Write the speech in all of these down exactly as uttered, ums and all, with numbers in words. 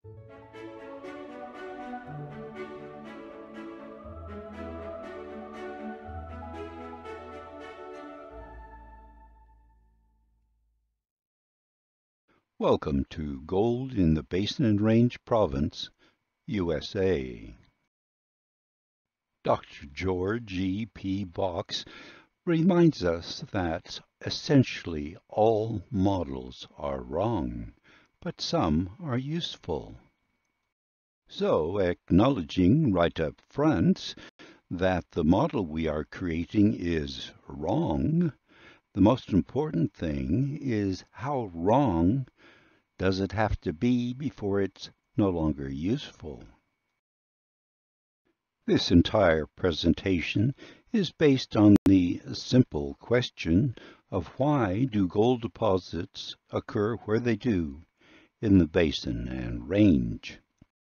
Welcome to Gold in the Basin and Range Province, U S A Doctor George E. P. Box reminds us that essentially all models are wrong, but some are useful. So, acknowledging right up front that the model we are creating is wrong, the most important thing is how wrong does it have to be before it's no longer useful? This entire presentation is based on the simple question of why do gold deposits occur where they do in the Basin and Range.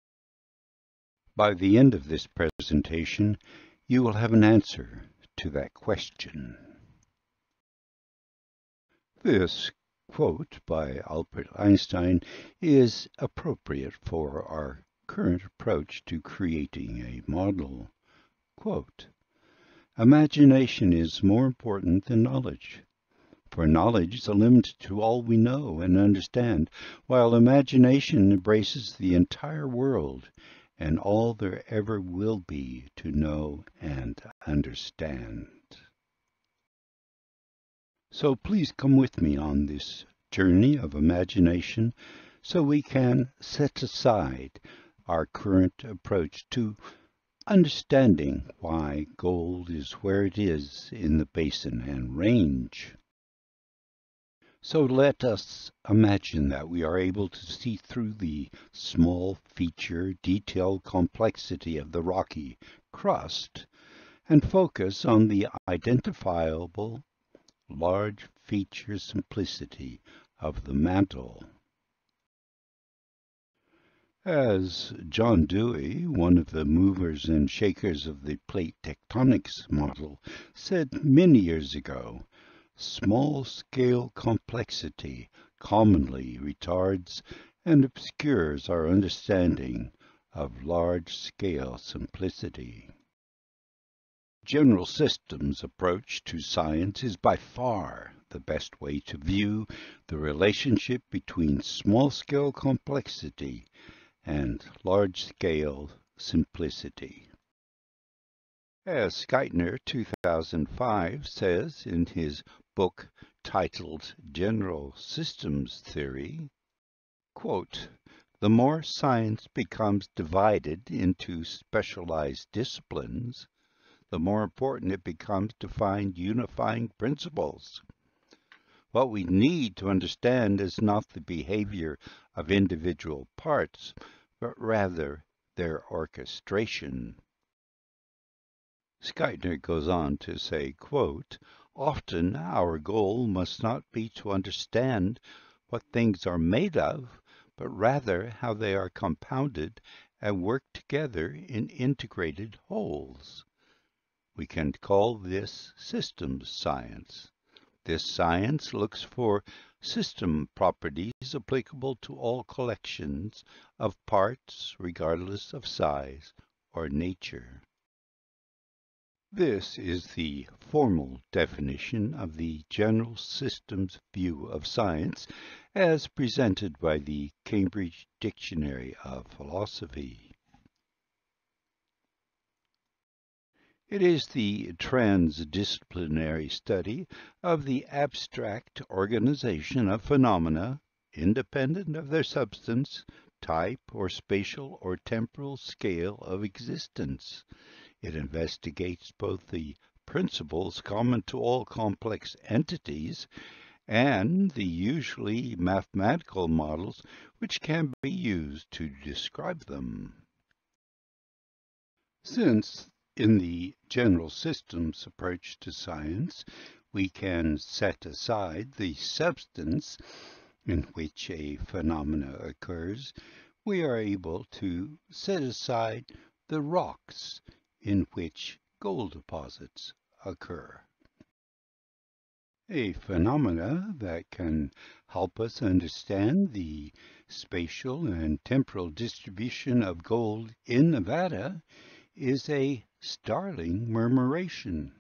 By the end of this presentation, you will have an answer to that question. This quote by Albert Einstein is appropriate for our current approach to creating a model. Quote, "Imagination is more important than knowledge, for knowledge is limited to all we know and understand, while imagination embraces the entire world and all there ever will be to know and understand." So please come with me on this journey of imagination so we can set aside our current approach to understanding why gold is where it is in the Basin and Range. So let us imagine that we are able to see through the small feature detail complexity of the rocky crust and focus on the identifiable large feature simplicity of the mantle. As John Dewey, one of the movers and shakers of the plate tectonics model, said many years ago, small-scale complexity commonly retards and obscures our understanding of large-scale simplicity. General systems approach to science is by far the best way to view the relationship between small-scale complexity and large-scale simplicity. As Skytner two thousand five says in his book titled General Systems Theory, quote, "The more science becomes divided into specialized disciplines, the more important it becomes to find unifying principles. What we need to understand is not the behavior of individual parts, but rather their orchestration." Skytner goes on to say, quote, "Often our goal must not be to understand what things are made of, but rather how they are compounded and work together in integrated wholes. We can call this systems science. This science looks for system properties applicable to all collections of parts, regardless of size or nature." This is the formal definition of the general systems view of science as presented by the Cambridge Dictionary of Philosophy. It is the transdisciplinary study of the abstract organization of phenomena, independent of their substance, type, or spatial or temporal scale of existence. It investigates both the principles common to all complex entities and the usually mathematical models which can be used to describe them. Since in the general systems approach to science, we can set aside the substance in which a phenomena occurs, we are able to set aside the rocks in which gold deposits occur. a phenomena that can help us understand the spatial and temporal distribution of gold in Nevada is a starling murmuration.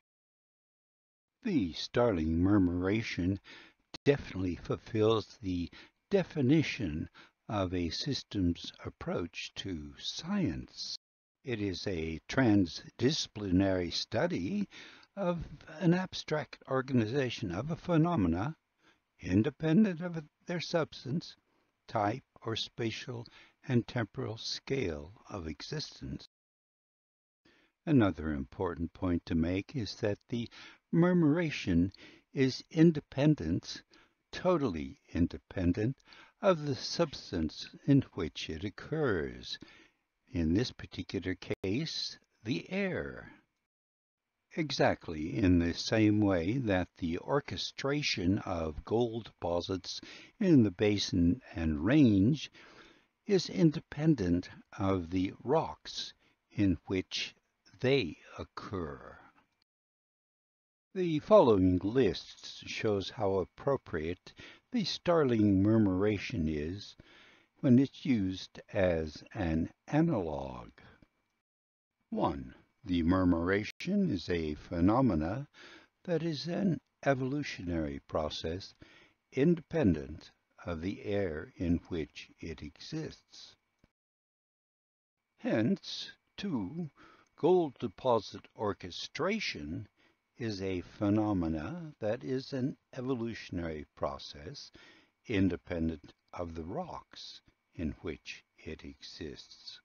The starling murmuration definitely fulfills the definition of a systems approach to science. It is a transdisciplinary study of an abstract organization of a phenomena independent of their substance, type, or spatial and temporal scale of existence. Another important point to make is that the murmuration is independent, totally independent of the substance in which it occurs. In this particular case, the air. Exactly in the same way that the orchestration of gold deposits in the Basin and Range is independent of the rocks in which they occur. The following list shows how appropriate the starling murmuration is when it's used as an analog. one. The murmuration is a phenomena that is an evolutionary process independent of the air in which it exists. Hence, two. Gold deposit orchestration is a phenomena that is an evolutionary process independent of the rocks in which it exists.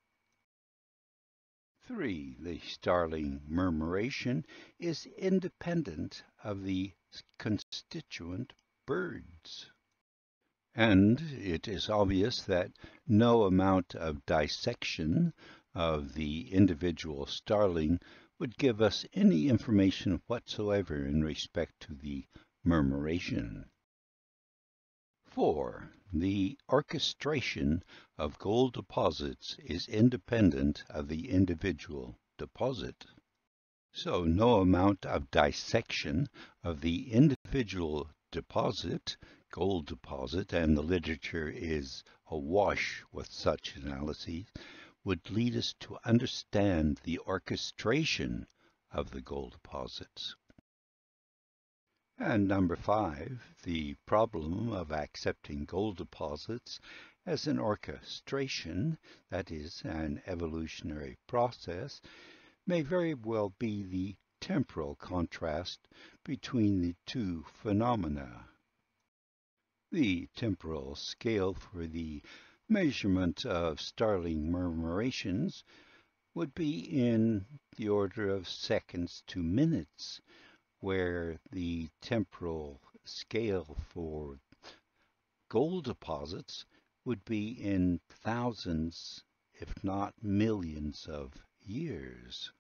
three. The starling murmuration is independent of the constituent birds. And it is obvious that no amount of dissection of the individual starling would give us any information whatsoever in respect to the murmuration. four. The orchestration of gold deposits is independent of the individual deposit. So no amount of dissection of the individual deposit, gold deposit, and the literature is awash with such analyses, would lead us to understand the orchestration of the gold deposits. And number five, the problem of accepting gold deposits as an orchestration, that is, an evolutionary process, may very well be the temporal contrast between the two phenomena. The temporal scale for the measurement of starling murmurations would be in the order of seconds to minutes, where the temporal scale for gold deposits would be in thousands, if not millions, of years.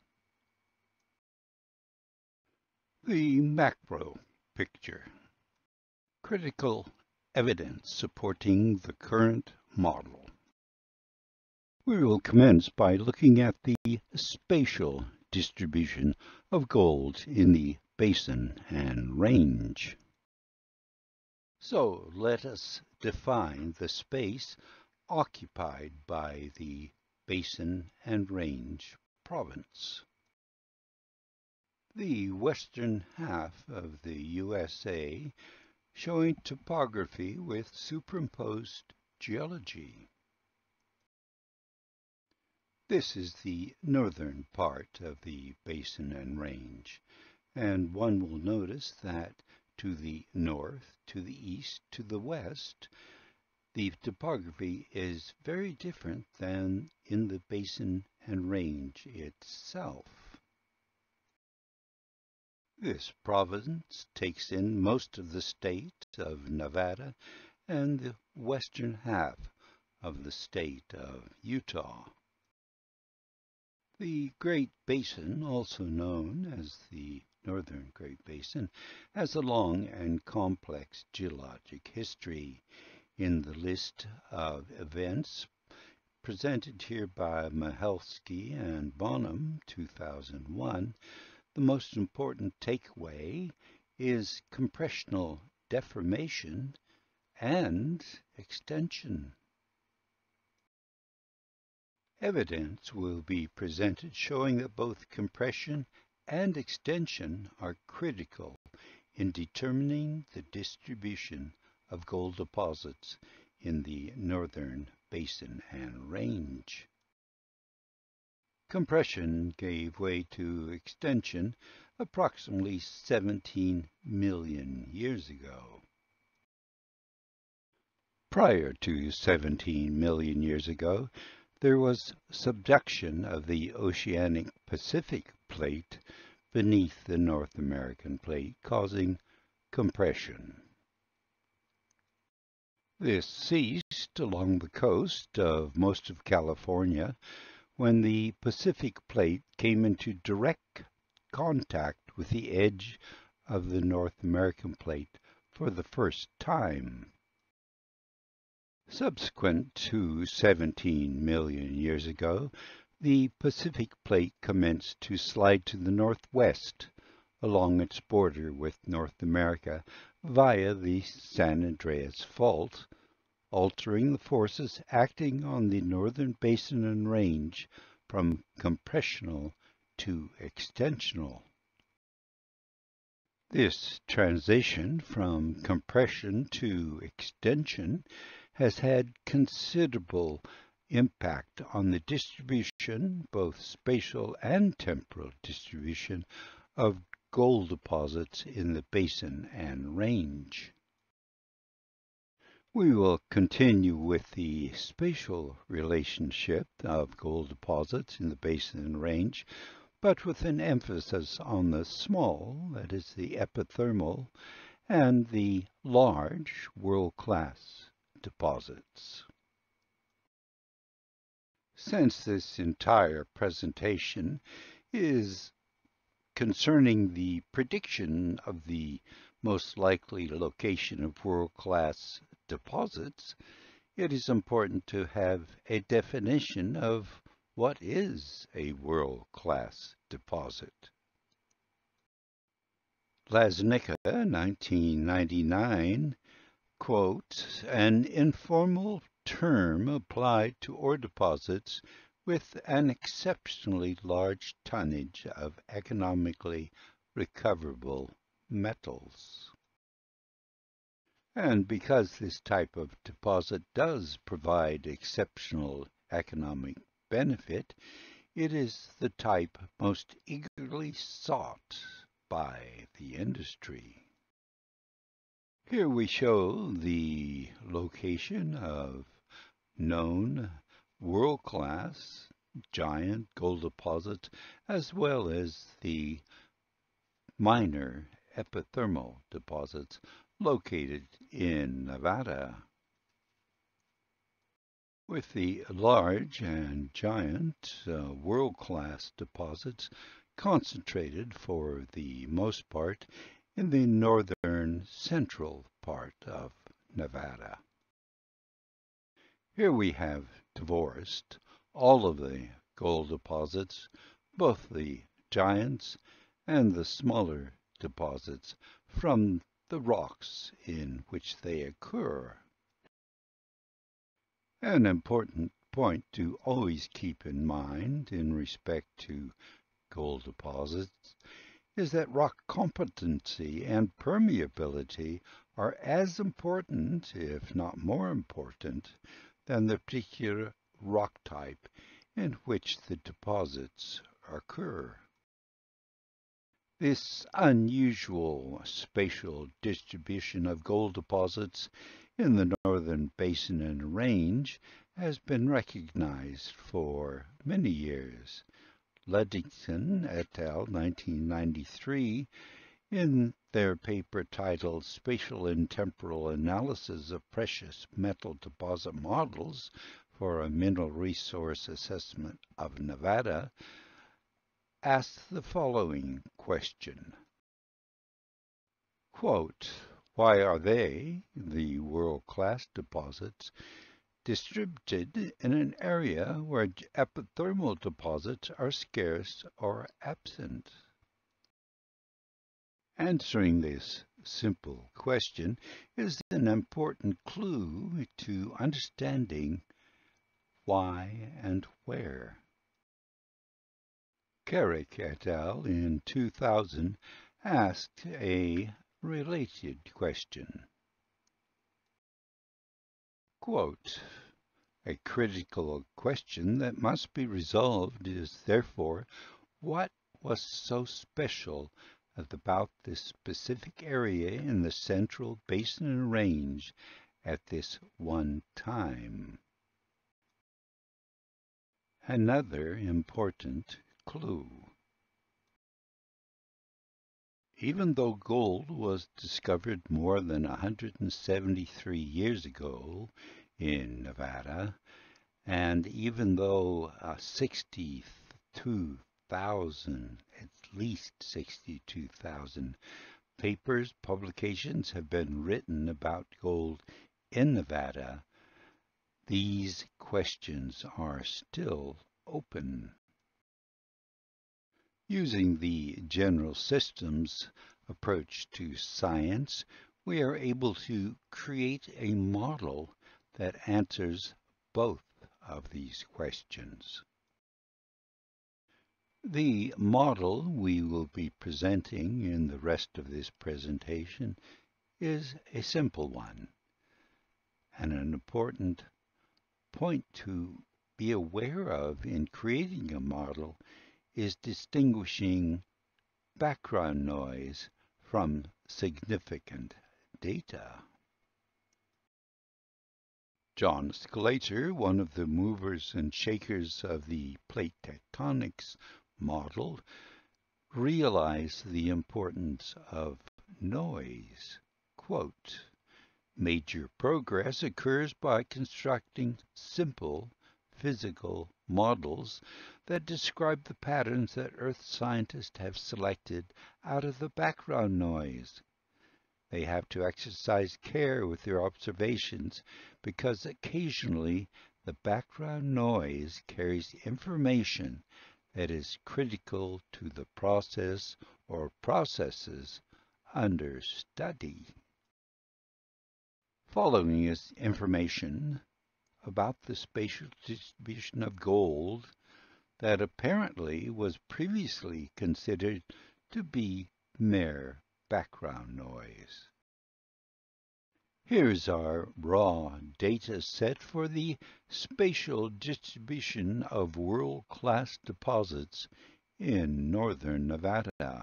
The macro picture. Critical evidence supporting the current model. We will commence by looking at the spatial distribution of gold in the Basin and Range. So let us define the space occupied by the Basin and Range province. The western half of the U S A showing topography with superimposed geology. This is the northern part of the Basin and Range, and one will notice that to the north, to the east, to the west, the topography is very different than in the Basin and Range itself. This province takes in most of the state of Nevada and the western half of the state of Utah. The Great Basin, also known as the Northern Great Basin, has a long and complex geologic history. In the list of events presented here by Michalski and Bonham, two thousand one, the most important takeaway is compressional deformation and extension. Evidence will be presented showing that both compression and extension are critical in determining the distribution of gold deposits in the northern Basin and Range. Compression gave way to extension approximately seventeen million years ago. Prior to seventeen million years ago, there was subduction of the oceanic Pacific plate beneath the North American plate, causing compression. This ceased along the coast of most of California when the Pacific plate came into direct contact with the edge of the North American plate for the first time. Subsequent to seventeen million years ago, the Pacific plate commenced to slide to the northwest along its border with North America via the San Andreas Fault, altering the forces acting on the northern Basin and Range from compressional to extensional. This transition from compression to extension has had considerable impact on the distribution, both spatial and temporal distribution, of gold deposits in the Basin and Range. We will continue with the spatial relationship of gold deposits in the Basin and Range, but with an emphasis on the small, that is the epithermal, and the large world-class deposits. Since this entire presentation is concerning the prediction of the most likely location of world-class deposits, it is important to have a definition of what is a world-class deposit. Lasnica, nineteen ninety-nine, quote, an informal term applied to ore deposits with an exceptionally large tonnage of economically recoverable metals. And because this type of deposit does provide exceptional economic benefit, it is the type most eagerly sought by the industry. Here we show the location of known world-class giant gold deposits as well as the minor epithermal deposits located in Nevada. With the large and giant uh, world-class deposits concentrated for the most part in the northern central part of Nevada. Here we have divorced all of the gold deposits, both the giants and the smaller deposits, from the rocks in which they occur. An important point to always keep in mind in respect to gold deposits is that rock competency and permeability are as important, if not more important, than the particular rock type in which the deposits occur. This unusual spatial distribution of gold deposits in the northern Basin and Range has been recognized for many years. Ludington et al. nineteen ninety-three, in their paper titled Spatial and Temporal Analysis of Precious Metal Deposit Models for a Mineral Resource Assessment of Nevada, asked the following question. Quote, why are they, the world-class deposits, distributed in an area where epithermal deposits are scarce or absent? Answering this simple question is an important clue to understanding why and where. Kerrich et al. In two thousand asked a related question. Quote, "A critical question that must be resolved is therefore what was so special about this specific area in the central Basin and Range at this one time." Another important clue. Even though gold was discovered more than one hundred seventy-three years ago in Nevada, and even though uh, sixty-two thousand, at least sixty-two thousand papers, publications have been written about gold in Nevada, these questions are still open. Using the general systems approach to science, we are able to create a model that answers both of these questions. The model we will be presenting in the rest of this presentation is a simple one, and an important point to be aware of in creating a model is distinguishing background noise from significant data. John Sclater, one of the movers and shakers of the plate tectonics model, realized the importance of noise. Quote, "Major progress occurs by constructing simple physical models that describe the patterns that Earth scientists have selected out of the background noise. They have to exercise care with their observations because occasionally the background noise carries information that is critical to the process or processes under study." Following is information about the spatial distribution of gold that apparently was previously considered to be mere background noise. Here's our raw data set for the spatial distribution of world-class deposits in northern Nevada.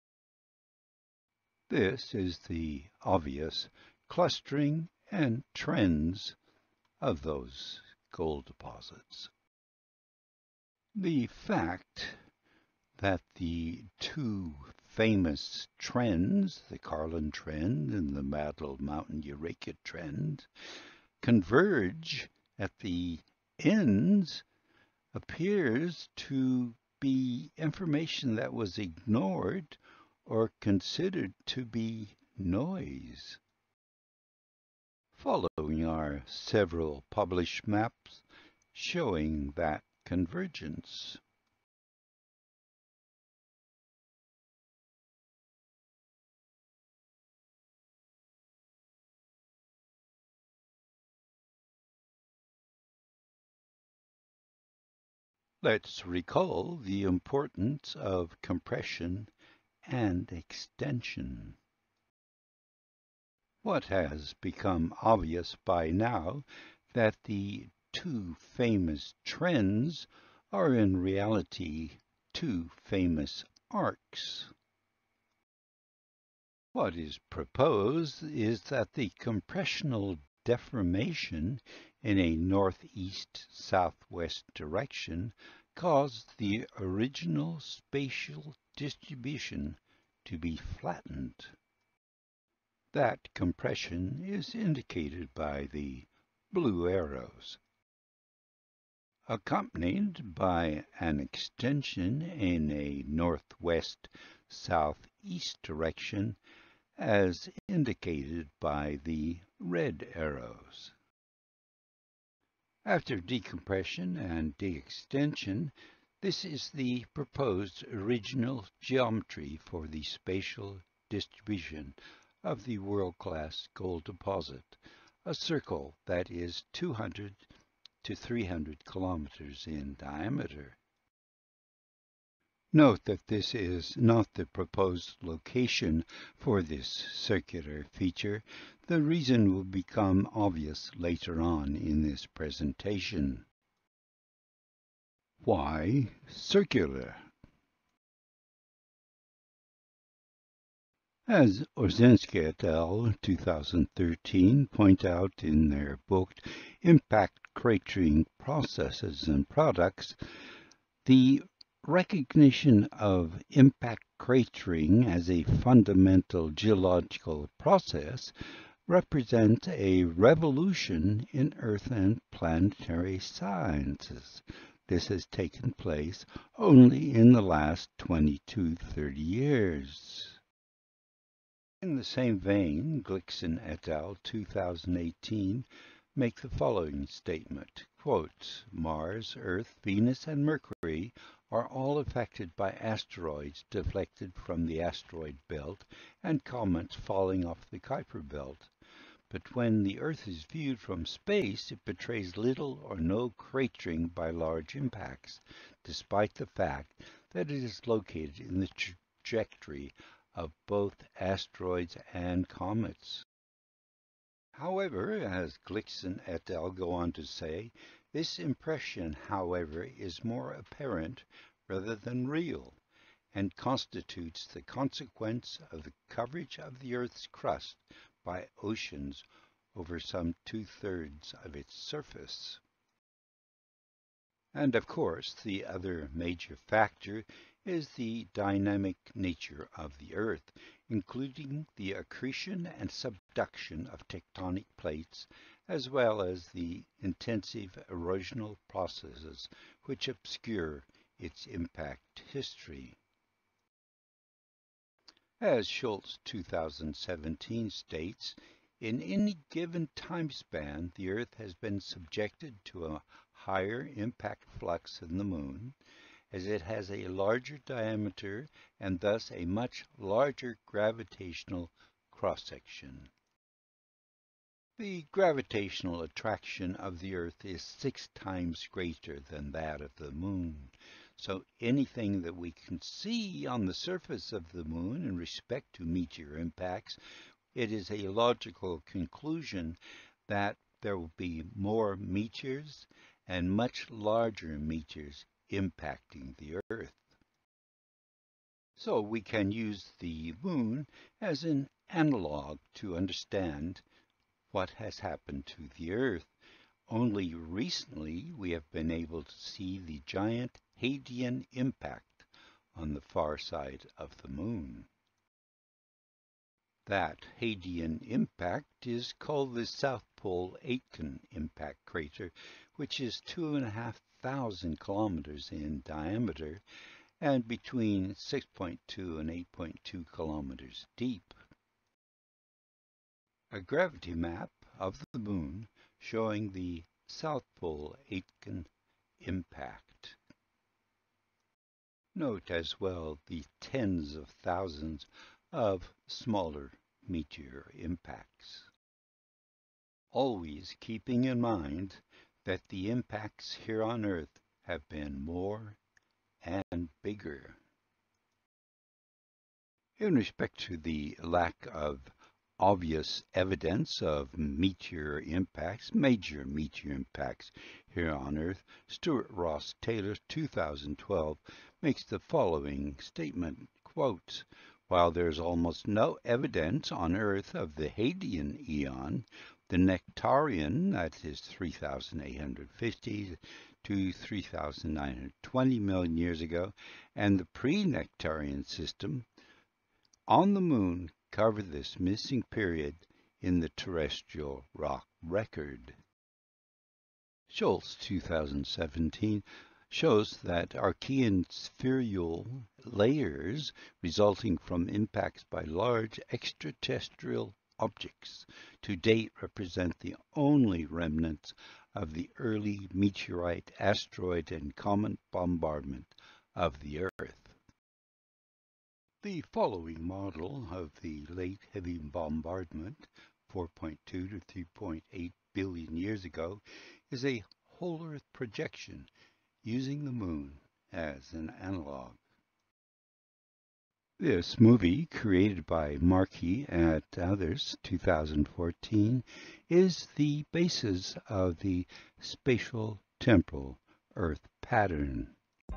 This is the obvious clustering and trends of those gold deposits. The fact that the two famous trends, the Carlin Trend and the Medal Mountain Eureka Trend, converge at the ends appears to be information that was ignored or considered to be noise. Following are several published maps showing that convergence. Let's recall the importance of compression and extension. What has become obvious by now that the two famous trends are in reality two famous arcs. What is proposed is that the compressional deformation in a northeast-southwest direction caused the original spatial distribution to be flattened. That compression is indicated by the blue arrows, accompanied by an extension in a northwest-southeast direction as indicated by the red arrows. After decompression and de-extension, this is the proposed original geometry for the spatial distribution of the world-class gold deposit, a circle that is two hundred to three hundred kilometers in diameter. Note that this is not the proposed location for this circular feature. The reason will become obvious later on in this presentation. Why circular? As Orzensky et al. two thousand thirteen point out in their book Impact Cratering Processes and Products, the recognition of impact cratering as a fundamental geological process represents a revolution in Earth and planetary sciences. This has taken place only in the last twenty to thirty years. In the same vein, Glickson et al. two thousand eighteen make the following statement, quote, Mars, Earth, Venus, and Mercury are all affected by asteroids deflected from the asteroid belt and comets falling off the Kuiper belt. But when the Earth is viewed from space, it betrays little or no cratering by large impacts, despite the fact that it is located in the trajectory of both asteroids and comets. However, as Glickson et al. Go on to say, this impression, however, is more apparent rather than real, and constitutes the consequence of the coverage of the Earth's crust by oceans over some two-thirds of its surface. And of course, the other major factor is the dynamic nature of the Earth, including the accretion and subduction of tectonic plates, as well as the intensive erosional processes which obscure its impact history. As Schultz two thousand seventeen states, in any given time span, the Earth has been subjected to a higher impact flux than the Moon, as it has a larger diameter and thus a much larger gravitational cross-section. The gravitational attraction of the Earth is six times greater than that of the Moon, so anything that we can see on the surface of the Moon in respect to meteor impacts, it is a logical conclusion that there will be more meteors and much larger meteors impacting the Earth. So we can use the Moon as an analog to understand what has happened to the Earth. Only recently we have been able to see the giant Hadean impact on the far side of the Moon. That Hadean impact is called the South Pole Aitken impact crater, which is two and a half thousand kilometers in diameter and between six point two and eight point two kilometers deep. A gravity map of the Moon showing the South Pole Aitken impact. Note as well the tens of thousands of smaller meteor impacts. Always keeping in mind that the impacts here on Earth have been more and bigger. In respect to the lack of obvious evidence of meteor impacts, major meteor impacts here on Earth, Stuart Ross Taylor, two thousand twelve, makes the following statement, quote, while there is almost no evidence on Earth of the Hadean eon, the Nectarian, that is three thousand eight hundred fifty to three thousand nine hundred twenty million years ago, and the pre-Nectarian system on the Moon cover this missing period in the terrestrial rock record. Schultz two thousand seventeen shows that Archean spheroidal layers resulting from impacts by large extraterrestrial objects to date represent the only remnants of the early meteorite, asteroid, and comet bombardment of the Earth. The following model of the late heavy bombardment, four point two to three point eight billion years ago, is a whole Earth projection using the Moon as an analog. This movie, created by Markey and others, two thousand fourteen, is the basis of the spatial temporal Earth pattern.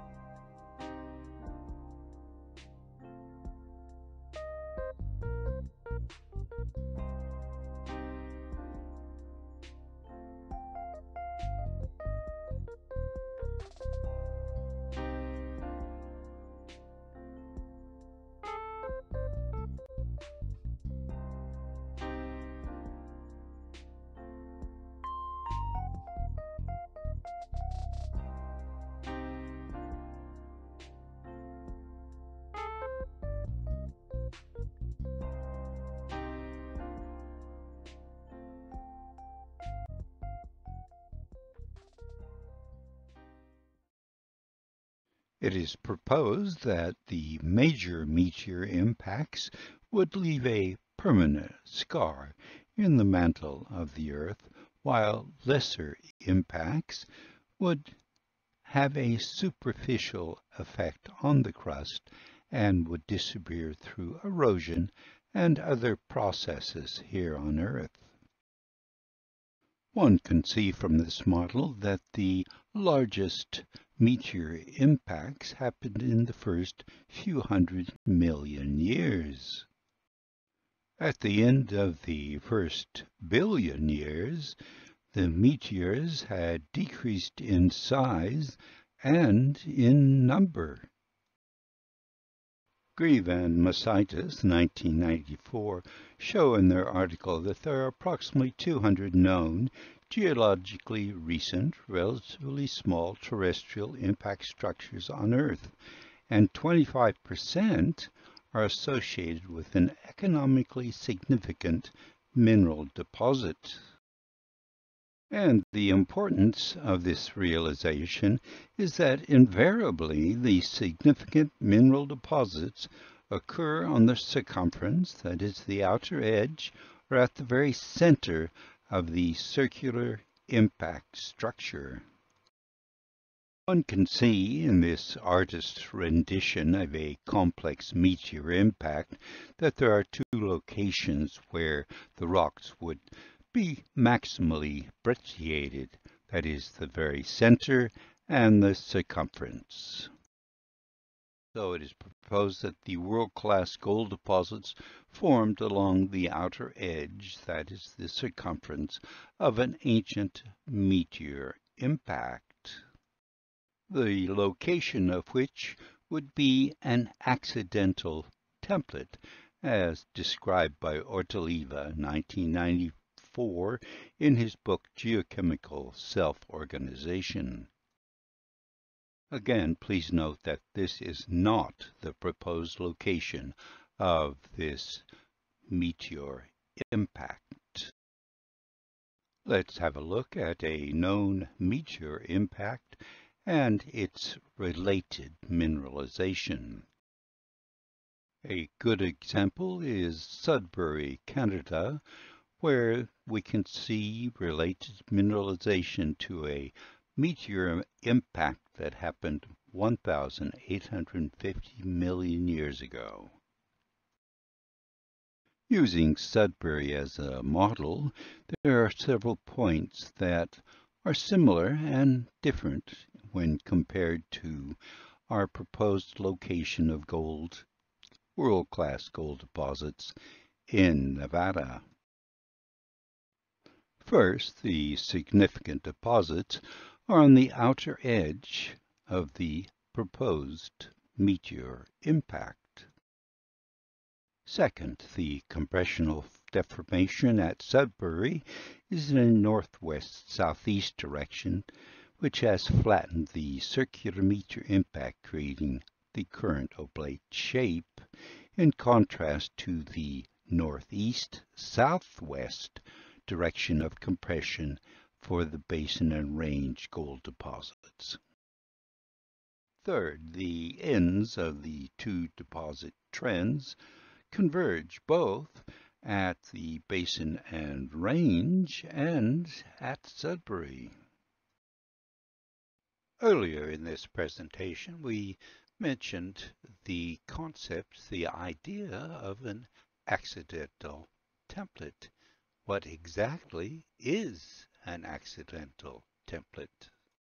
It is proposed that the major meteor impacts would leave a permanent scar in the mantle of the Earth, while lesser impacts would have a superficial effect on the crust and would disappear through erosion and other processes here on Earth. One can see from this model that the largest meteor impacts happened in the first few hundred million years. At the end of the first billion years, the meteors had decreased in size and in number. Grieve and Masitis, nineteen ninety-four, show in their article that there are approximately two hundred known, geologically recent, relatively small terrestrial impact structures on Earth, and twenty-five percent are associated with an economically significant mineral deposit. And the importance of this realization is that invariably the significant mineral deposits occur on the circumference, that is the outer edge, or at the very center of the circular impact structure. One can see in this artist's rendition of a complex meteor impact that there are two locations where the rocks would be maximally brecciated, that is, the very center and the circumference. So it is proposed that the world-class gold deposits formed along the outer edge, that is, the circumference, of an ancient meteor impact, the location of which would be an accidental template, as described by Ortoliva, nineteen ninety-four, in his book Geochemical Self-Organization. Again, please note that this is not the proposed location of this meteor impact. Let's have a look at a known meteor impact and its related mineralization. A good example is Sudbury, Canada, where we can see related mineralization to a meteor impact that happened one thousand eight hundred fifty million years ago. Using Sudbury as a model, there are several points that are similar and different when compared to our proposed location of gold, world-class gold deposits in Nevada. First, the significant deposits are on the outer edge of the proposed meteor impact. Second, the compressional deformation at Sudbury is in a northwest-southeast direction, which has flattened the circular meteor impact, creating the current oblate shape, in contrast to the northeast-southwest direction of compression for the Basin and Range gold deposits. Third, the ends of the two deposit trends converge both at the Basin and Range and at Sudbury. Earlier in this presentation, we mentioned the concept, the idea of an accidental template. What exactly is an accidental template?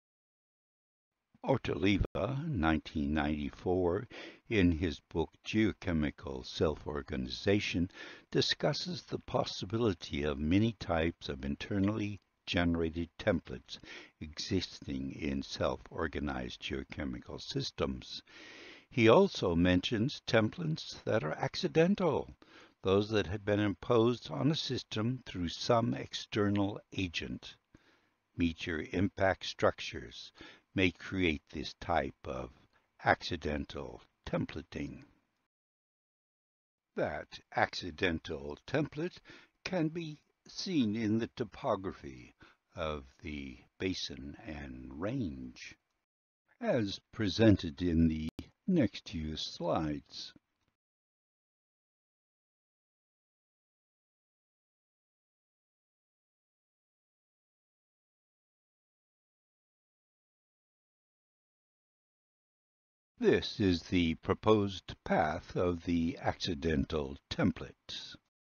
Ortoliva, nineteen ninety-four, in his book Geochemical Self-Organization, discusses the possibility of many types of internally generated templates existing in self-organized geochemical systems. He also mentions templates that are accidental, those that have been imposed on a system through some external agent. Meteor impact structures may create this type of accidental templating. That accidental template can be seen in the topography of the Basin and Range, as presented in the next few slides. This is the proposed path of the accidental template.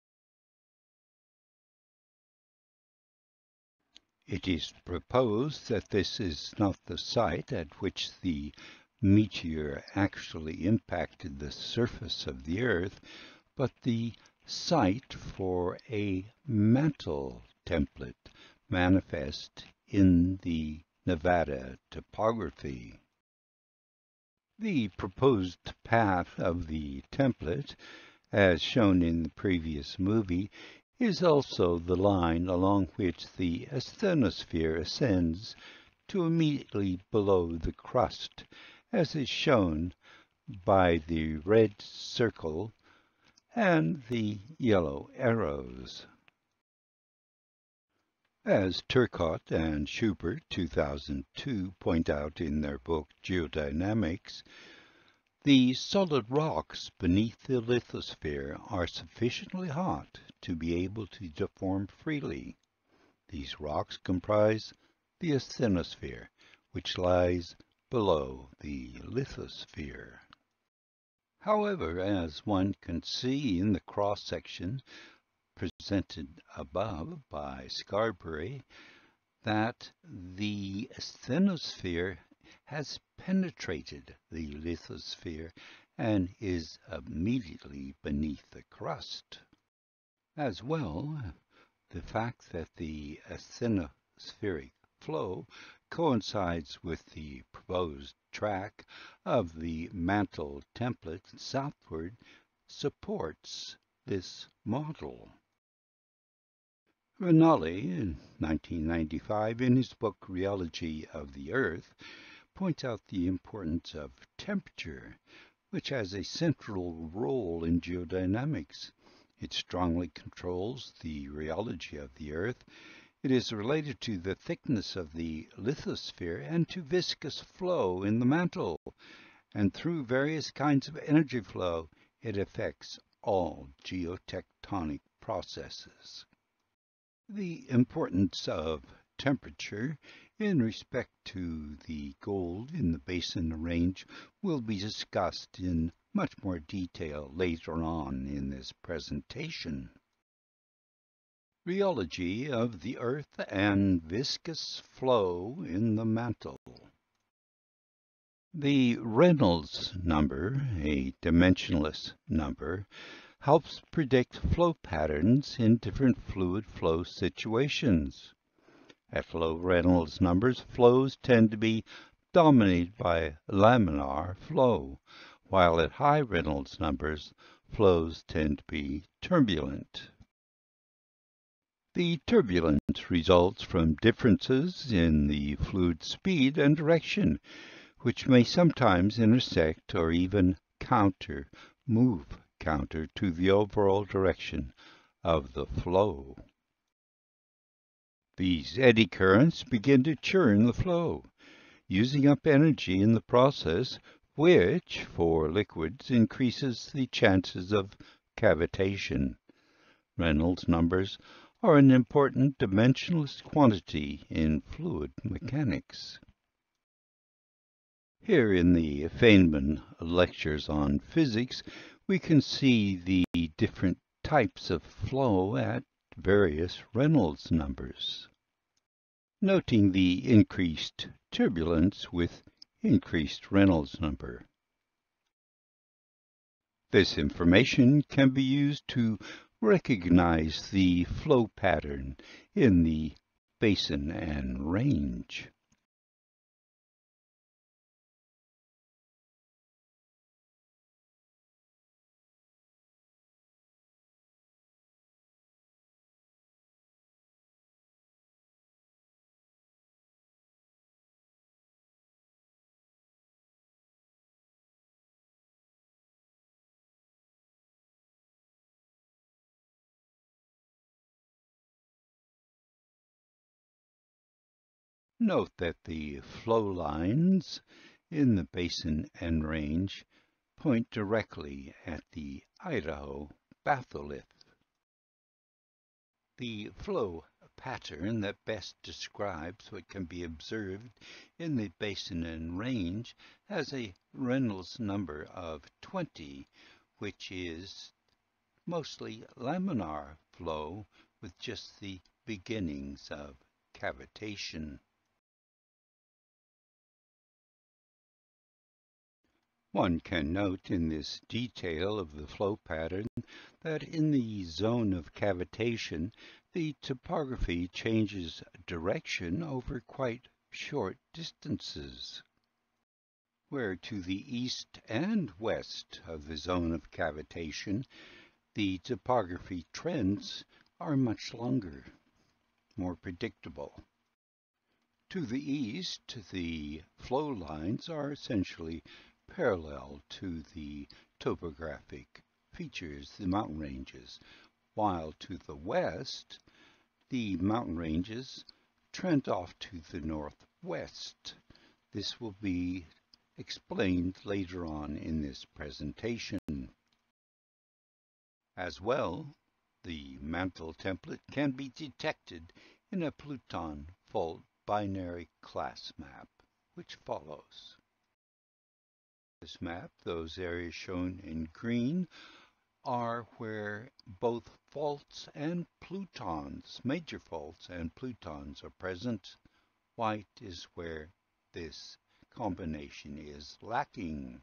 It is proposed that this is not the site at which the meteor actually impacted the surface of the Earth, but the site for a mantle template manifest in the Nevada topography. The proposed path of the template, as shown in the previous movie, is also the line along which the asthenosphere ascends to immediately below the crust, as is shown by the red circle and the yellow arrows. As Turcotte and Schubert, two thousand two, point out in their book Geodynamics, the solid rocks beneath the lithosphere are sufficiently hot to be able to deform freely. These rocks comprise the asthenosphere, which lies below the lithosphere. However, as one can see in the cross-section presented above by Scarberry, that the asthenosphere has penetrated the lithosphere and is immediately beneath the crust. As well, the fact that the asthenospheric flow coincides with the proposed track of the mantle template southward supports this model. Ranalli, in nineteen ninety-five, in his book Rheology of the Earth, points out the importance of temperature, which has a central role in geodynamics. It strongly controls the rheology of the Earth. It is related to the thickness of the lithosphere and to viscous flow in the mantle, and through various kinds of energy flow, it affects all geotectonic processes. The importance of temperature in respect to the gold in the Basin and Range will be discussed in much more detail later on in this presentation. Rheology of the Earth and viscous flow in the mantle. The Reynolds number, a dimensionless number, helps predict flow patterns in different fluid flow situations. At low Reynolds numbers, flows tend to be dominated by laminar flow, while at high Reynolds numbers, flows tend to be turbulent. The turbulence results from differences in the fluid speed and direction, which may sometimes intersect or even counter, move counter to the overall direction of the flow. These eddy currents begin to churn the flow. using up energy in the process, which, for liquids, increases the chances of cavitation. Reynolds numbers are an important dimensionless quantity in fluid mechanics. Here in the Feynman lectures on physics, we can see the different types of flow at various Reynolds numbers, noting the increased turbulence with increased Reynolds number. This information can be used to recognize the flow pattern in the basin and range. Note that the flow lines in the basin and range point directly at the Idaho batholith. The flow pattern that best describes what can be observed in the basin and range has a Reynolds number of twenty, which is mostly laminar flow with just the beginnings of cavitation. One can note in this detail of the flow pattern that in the zone of cavitation, the topography changes direction over quite short distances, where to the east and west of the zone of cavitation, the topography trends are much longer, more predictable. To the east, the flow lines are essentially parallel to the topographic features, the mountain ranges, while to the west, the mountain ranges trend off to the northwest. This will be explained later on in this presentation. As well, the mantle template can be detected in a Pluton fault binary class map, which follows. This map, those areas shown in green, are where both faults and plutons, major faults and plutons, are present. White is where this combination is lacking.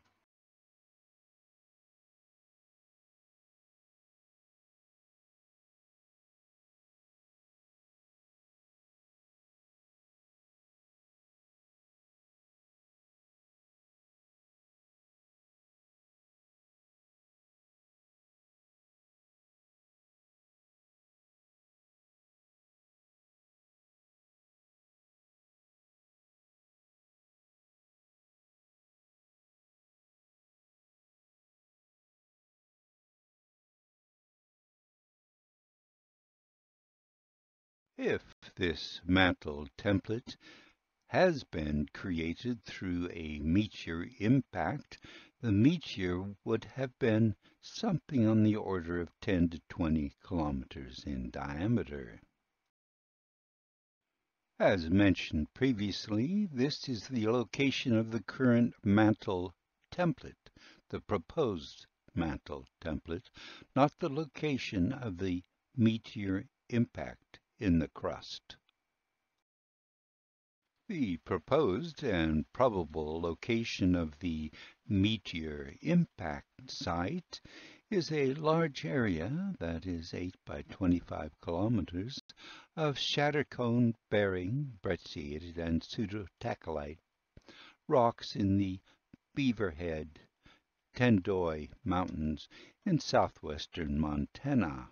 If this mantle template has been created through a meteor impact, the meteor would have been something on the order of ten to twenty kilometers in diameter. As mentioned previously, this is the location of the current mantle template, the proposed mantle template, not the location of the meteor impact in the crust. The proposed and probable location of the meteor impact site is a large area, that is eight by twenty-five kilometers, of shattercone-bearing brecciated and pseudotachelite rocks in the Beaverhead, Tendoy Mountains in southwestern Montana.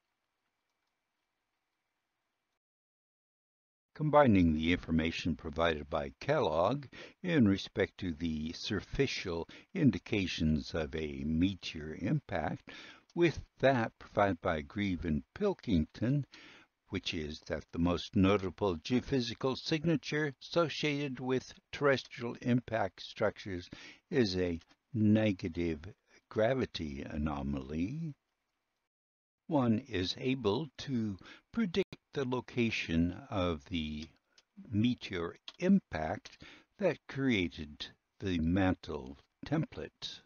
Combining the information provided by Kellogg in respect to the superficial indications of a meteor impact with that provided by Grieve and Pilkington, which is that the most notable geophysical signature associated with terrestrial impact structures is a negative gravity anomaly. One is able to predict the location of the meteor impact that created the mantle template.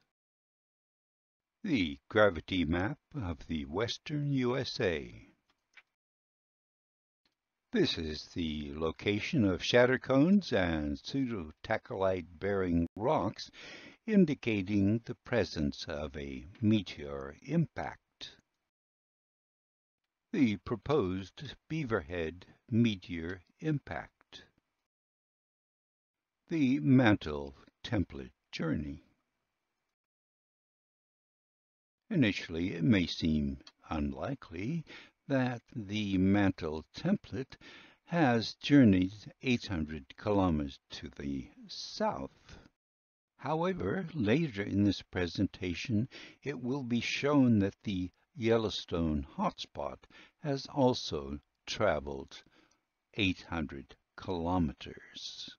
The gravity map of the western U S A. This is the location of shatter cones and pseudo-tachyte-bearing rocks, indicating the presence of a meteor impact. The proposed Beaverhead meteor impact. The mantle template journey. Initially, it may seem unlikely that the mantle template has journeyed eight hundred kilometers to the south. However, later in this presentation, it will be shown that the Yellowstone hotspot has also traveled eight hundred kilometers.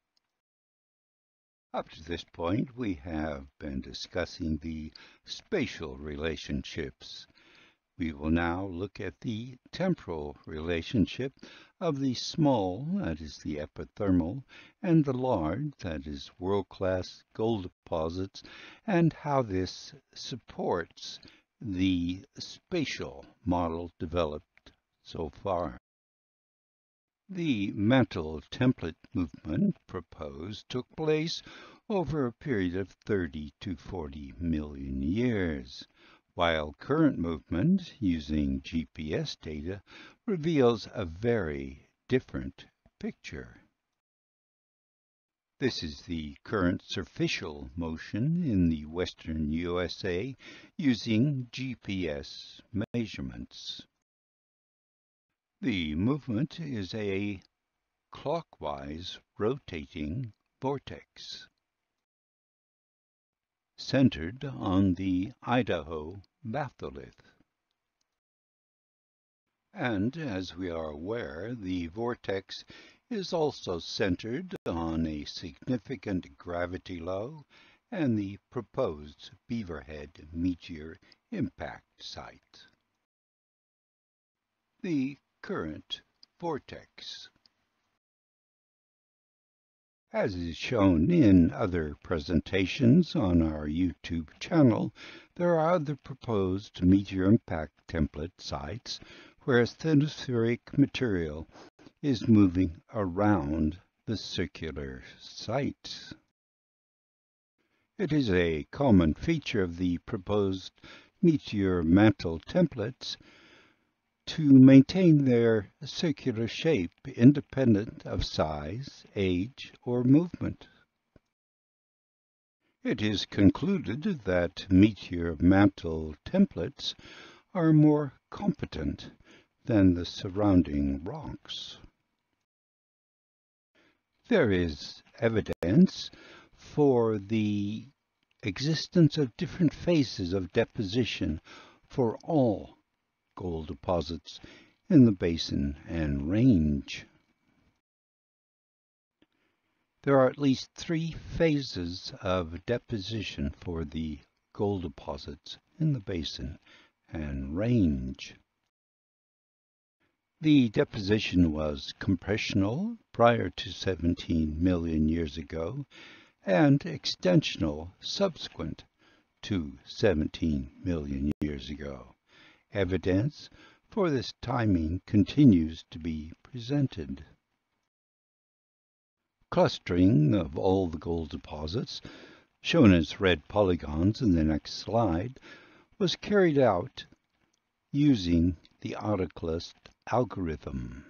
Up to this point, we have been discussing the spatial relationships. We will now look at the temporal relationship of the small, that is the epithermal, and the large, that is world-class gold deposits, and how this supports the spatial model developed so far. The mantle template movement proposed took place over a period of thirty to forty million years, while current movement using G P S data reveals a very different picture. This is the current superficial motion in the western U S A using G P S measurements. The movement is a clockwise rotating vortex, centered on the Idaho batholith. And as we are aware, the vortex is also centered on a significant gravity low and the proposed Beaverhead meteor impact site. The current vortex. As is shown in other presentations on our YouTube channel, there are other proposed meteor impact template sites where asthenospheric material is moving around the circular site. It is a common feature of the proposed meteor mantle templates to maintain their circular shape independent of size, age, or movement. It is concluded that meteor mantle templates are more competent than the surrounding rocks. There is evidence for the existence of different phases of deposition for all gold deposits in the Basin and Range. There are at least three phases of deposition for the gold deposits in the Basin and Range. The deposition was compressional prior to seventeen million years ago and extensional subsequent to seventeen million years ago. Evidence for this timing continues to be presented. Clustering of all the gold deposits, shown as red polygons in the next slide, was carried out using the autoclust algorithm.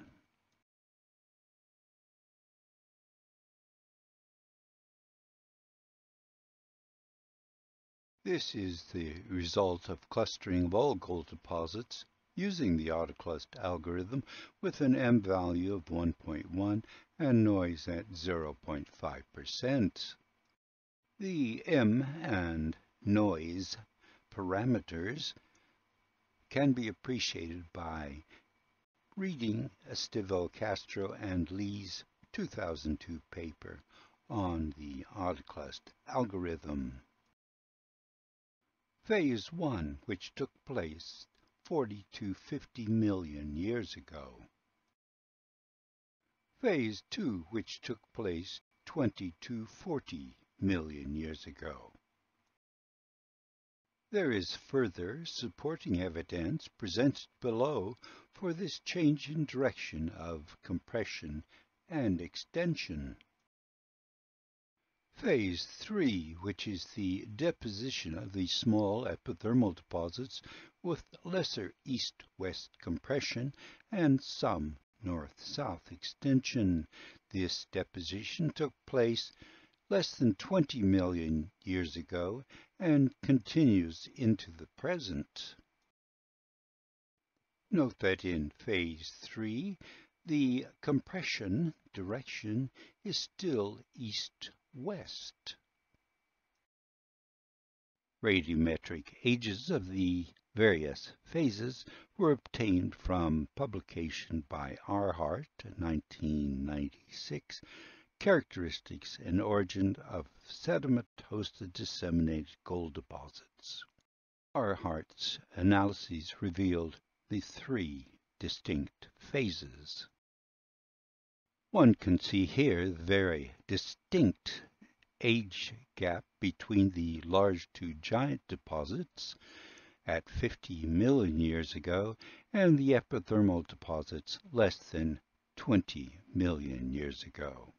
This is the result of clustering of all gold deposits using the autoclust algorithm with an M value of one point one and noise at zero point five percent. The M and noise parameters can be appreciated by Reading Estivo Castro and Lee's two thousand two paper on the oddclust algorithm. Phase one, which took place forty to fifty million years ago. Phase two, which took place twenty to forty million years ago. There is further supporting evidence presented below for this change in direction of compression and extension. Phase three, which is the deposition of the small epithermal deposits with lesser east-west compression and some north-south extension. This deposition took place less than twenty million years ago and continues into the present. Note that in phase three, the compression direction is still east-west. Radiometric ages of the various phases were obtained from publication by Arhart, nineteen ninety-six, Characteristics and Origin of Sediment-Hosted Disseminated Gold Deposits. Arhart's analyses revealed the three distinct phases. One can see here the very distinct age gap between the large two giant deposits at fifty million years ago and the epithermal deposits less than twenty million years ago.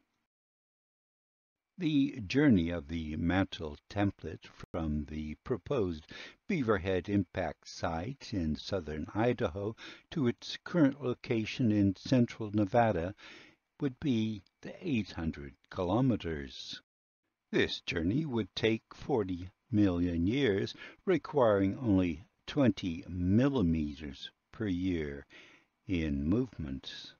The journey of the mantle template from the proposed Beaverhead impact site in southern Idaho to its current location in central Nevada would be the eight hundred kilometers. This journey would take forty million years, requiring only twenty millimeters per year in movement.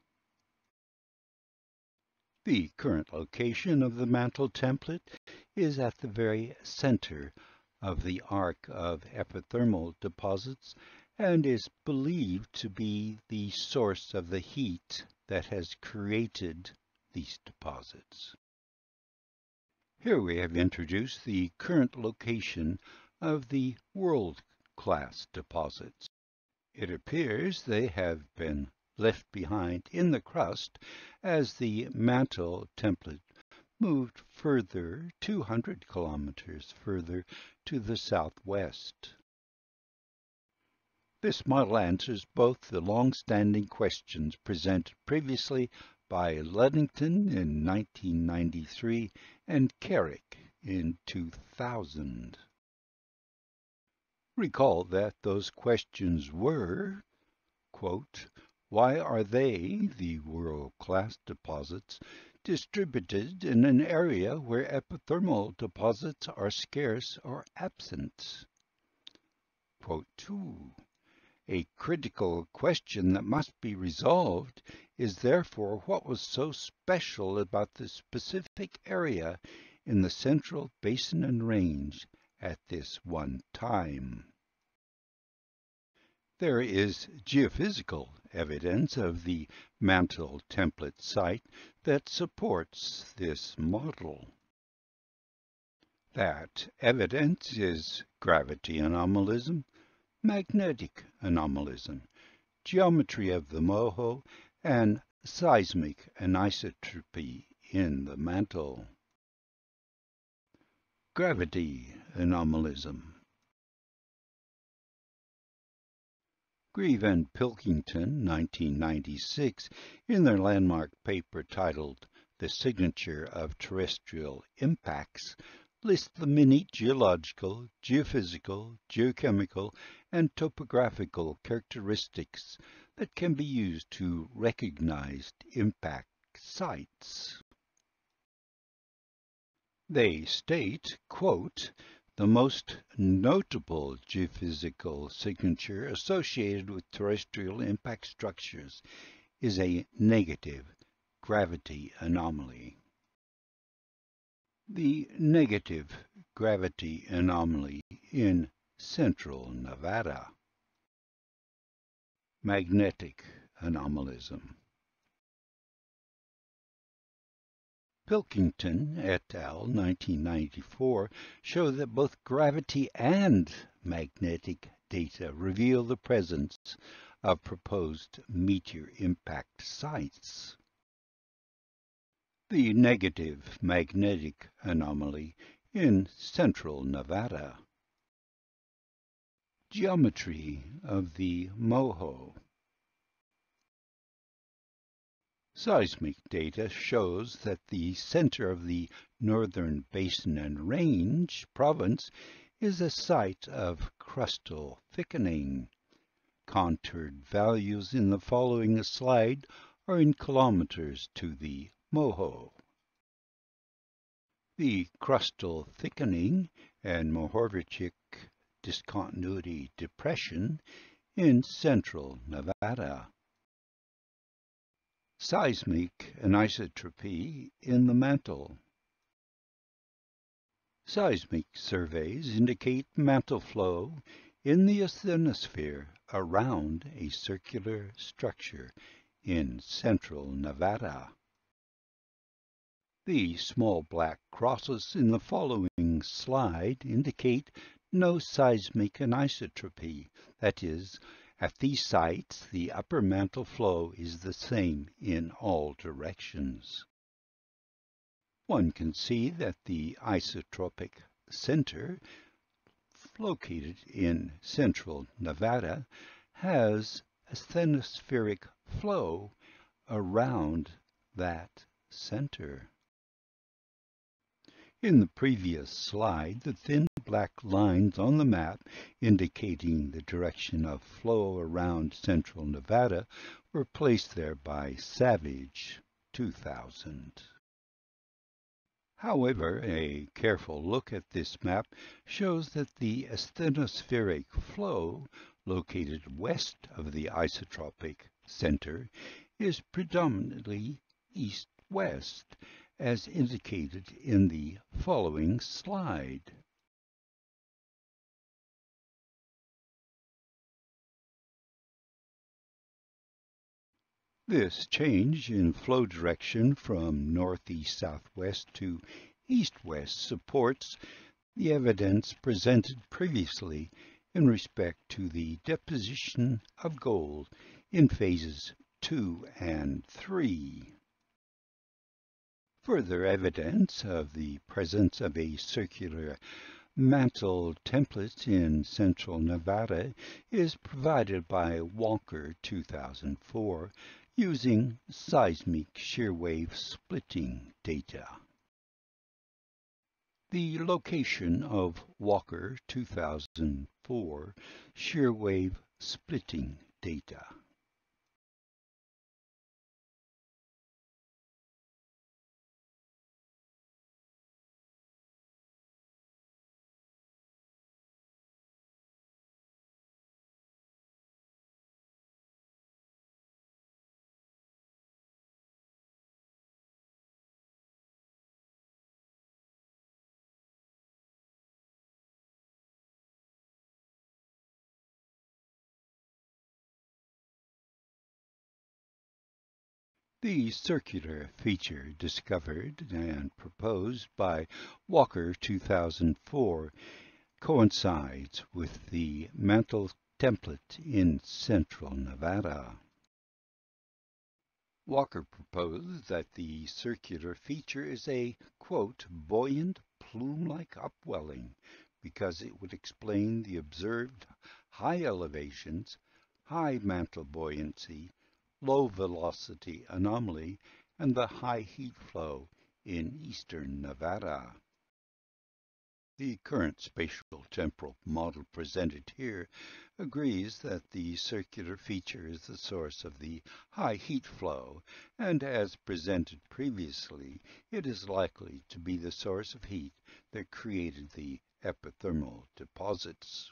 The current location of the mantle template is at the very center of the arc of epithermal deposits and is believed to be the source of the heat that has created these deposits. Here we have introduced the current location of the world-class deposits. It appears they have been left behind in the crust as the mantle template moved further two hundred kilometers further to the southwest. This model answers both the long-standing questions presented previously by Ludington in nineteen ninety-three and Kerrich in two thousand. Recall that those questions were, quote, why are they, the world-class deposits, distributed in an area where epithermal deposits are scarce or absent? Quote two. A critical question that must be resolved is therefore what was so special about this specific area in the central Basin and Range at this one time. There is geophysical evidence of the mantle template site that supports this model. That evidence is gravity anomalism, magnetic anomalism, geometry of the moho, and seismic anisotropy in the mantle. Gravity anomalism. Grieve and Pilkington, nineteen ninety-six, in their landmark paper titled The Signature of Terrestrial Impacts, list the many geological, geophysical, geochemical, and topographical characteristics that can be used to recognize impact sites. They state, quote, the most notable geophysical signature associated with terrestrial impact structures is a negative gravity anomaly. The negative gravity anomaly in central Nevada. Magnetic anomalism. Pilkington et al. nineteen ninety-four show that both gravity and magnetic data reveal the presence of proposed meteor impact sites. The negative magnetic anomaly in central Nevada. Geometry of the Moho. Seismic data shows that the center of the northern Basin and Range province is a site of crustal thickening. Contoured values in the following slide are in kilometers to the Moho. The crustal thickening and Mohorovičić discontinuity depression in central Nevada. Seismic anisotropy in the mantle. Seismic surveys indicate mantle flow in the asthenosphere around a circular structure in central Nevada. The small black crosses in the following slide indicate no seismic anisotropy, that is, at these sites the upper mantle flow is the same in all directions. One can see that the isotropic center, located in central Nevada, has asthenospheric flow around that center. In the previous slide, the thin black lines on the map indicating the direction of flow around central Nevada were placed there by Savage, two thousand. However, a careful look at this map shows that the asthenospheric flow, located west of the isotropic center, is predominantly east-west, as indicated in the following slide. This change in flow direction from northeast-southwest to east-west supports the evidence presented previously in respect to the deposition of gold in phases two and three. Further evidence of the presence of a circular mantle template in central Nevada is provided by Walker, two thousand four, using seismic shear wave splitting data. The location of Walker, two thousand four, shear wave splitting data. The circular feature discovered and proposed by Walker, two thousand four, coincides with the mantle template in central Nevada. Walker proposed that the circular feature is a, quote, buoyant plume-like upwelling because it would explain the observed high elevations, high mantle buoyancy, low velocity anomaly, and the high heat flow in eastern Nevada. The current spatial temporal model presented here agrees that the circular feature is the source of the high heat flow, and as presented previously, it is likely to be the source of heat that created the epithermal deposits.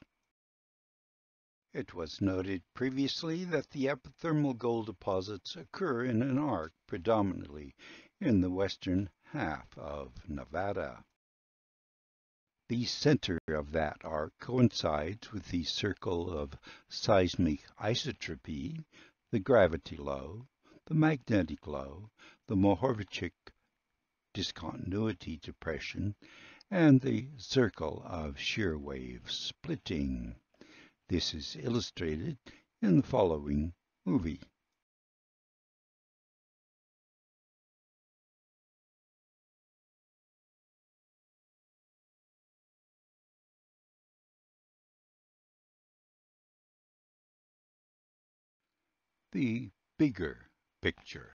It was noted previously that the epithermal gold deposits occur in an arc predominantly in the western half of Nevada. The center of that arc coincides with the circle of seismic isotropy, the gravity low, the magnetic low, the Mohorovicic discontinuity depression, and the circle of shear wave splitting. This is illustrated in the following movie. The bigger picture.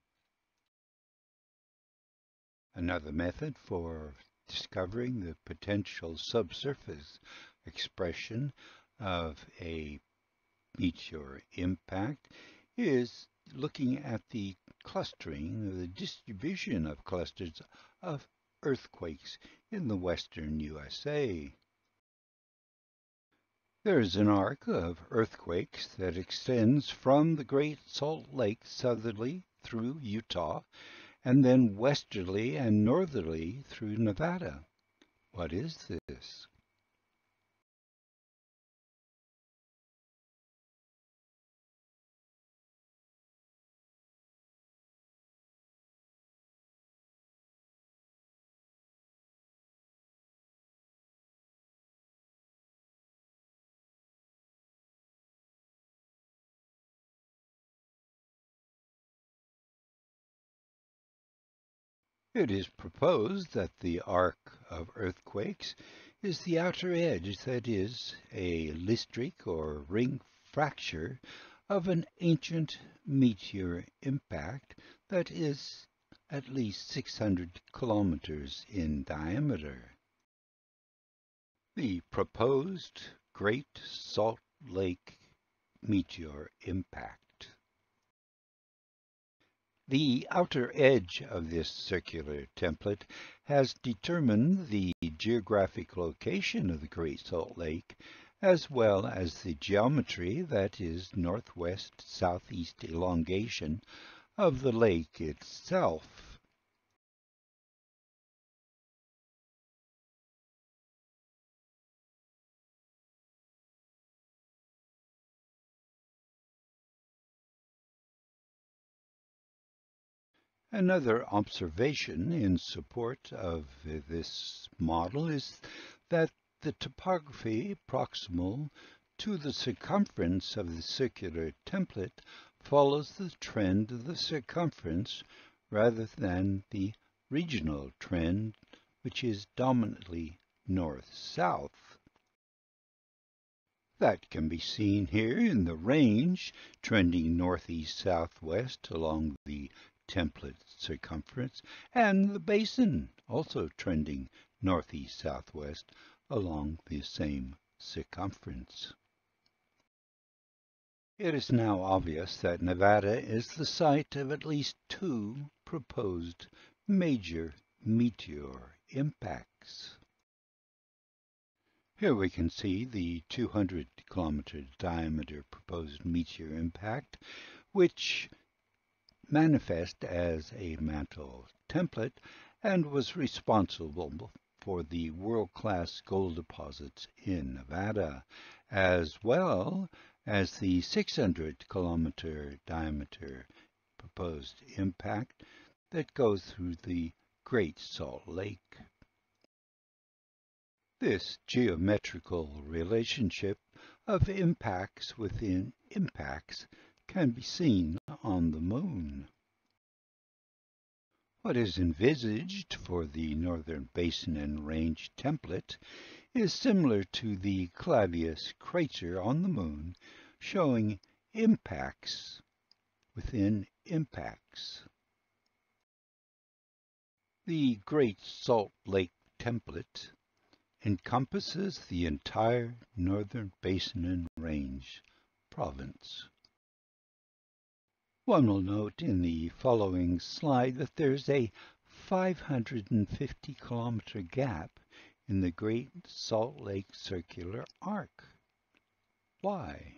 Another method for discovering the potential subsurface expression of a meteor impact is looking at the clustering, the distribution of clusters of earthquakes in the western U S A. There is an arc of earthquakes that extends from the Great Salt Lake southerly through Utah and then westerly and northerly through Nevada. What is this? It is proposed that the arc of earthquakes is the outer edge, that is, a lystric or ring fracture of an ancient meteor impact that is at least six hundred kilometers in diameter. The proposed Great Salt Lake meteor impact. The outer edge of this circular template has determined the geographic location of the Great Salt Lake, as well as the geometry, that is, northwest-southeast elongation of the lake itself. Another observation in support of this model is that the topography proximal to the circumference of the circular template follows the trend of the circumference rather than the regional trend, which is dominantly north-south. That can be seen here in the range trending northeast-southwest along the template circumference, and the basin also trending northeast-southwest along the same circumference. It is now obvious that Nevada is the site of at least two proposed major meteor impacts. Here we can see the two hundred kilometer diameter proposed meteor impact, which manifest as a mantle template and was responsible for the world-class gold deposits in Nevada, as well as the six hundred kilometer diameter proposed impact that goes through the Great Salt Lake. This geometrical relationship of impacts within impacts can be seen on the Moon. What is envisaged for the Northern Basin and Range template is similar to the Clavius crater on the Moon, showing impacts within impacts. The Great Salt Lake template encompasses the entire Northern Basin and Range province. One will note in the following slide that there's a five hundred fifty kilometer gap in the Great Salt Lake circular arc. Why?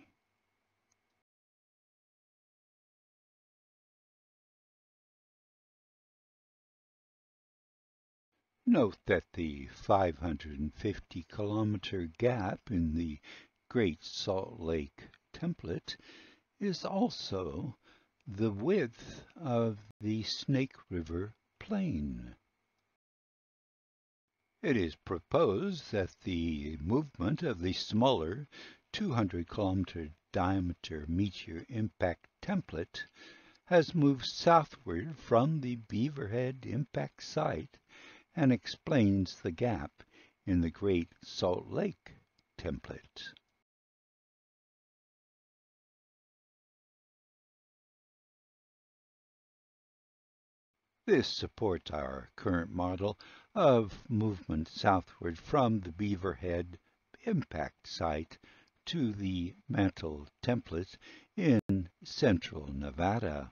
Note that the five hundred fifty kilometer gap in the Great Salt Lake template is also the width of the Snake River Plain. It is proposed that the movement of the smaller two hundred kilometer diameter meteor impact template has moved southward from the Beaverhead impact site and explains the gap in the Great Salt Lake template. This supports our current model of movement southward from the Beaverhead impact site to the mantle template in central Nevada.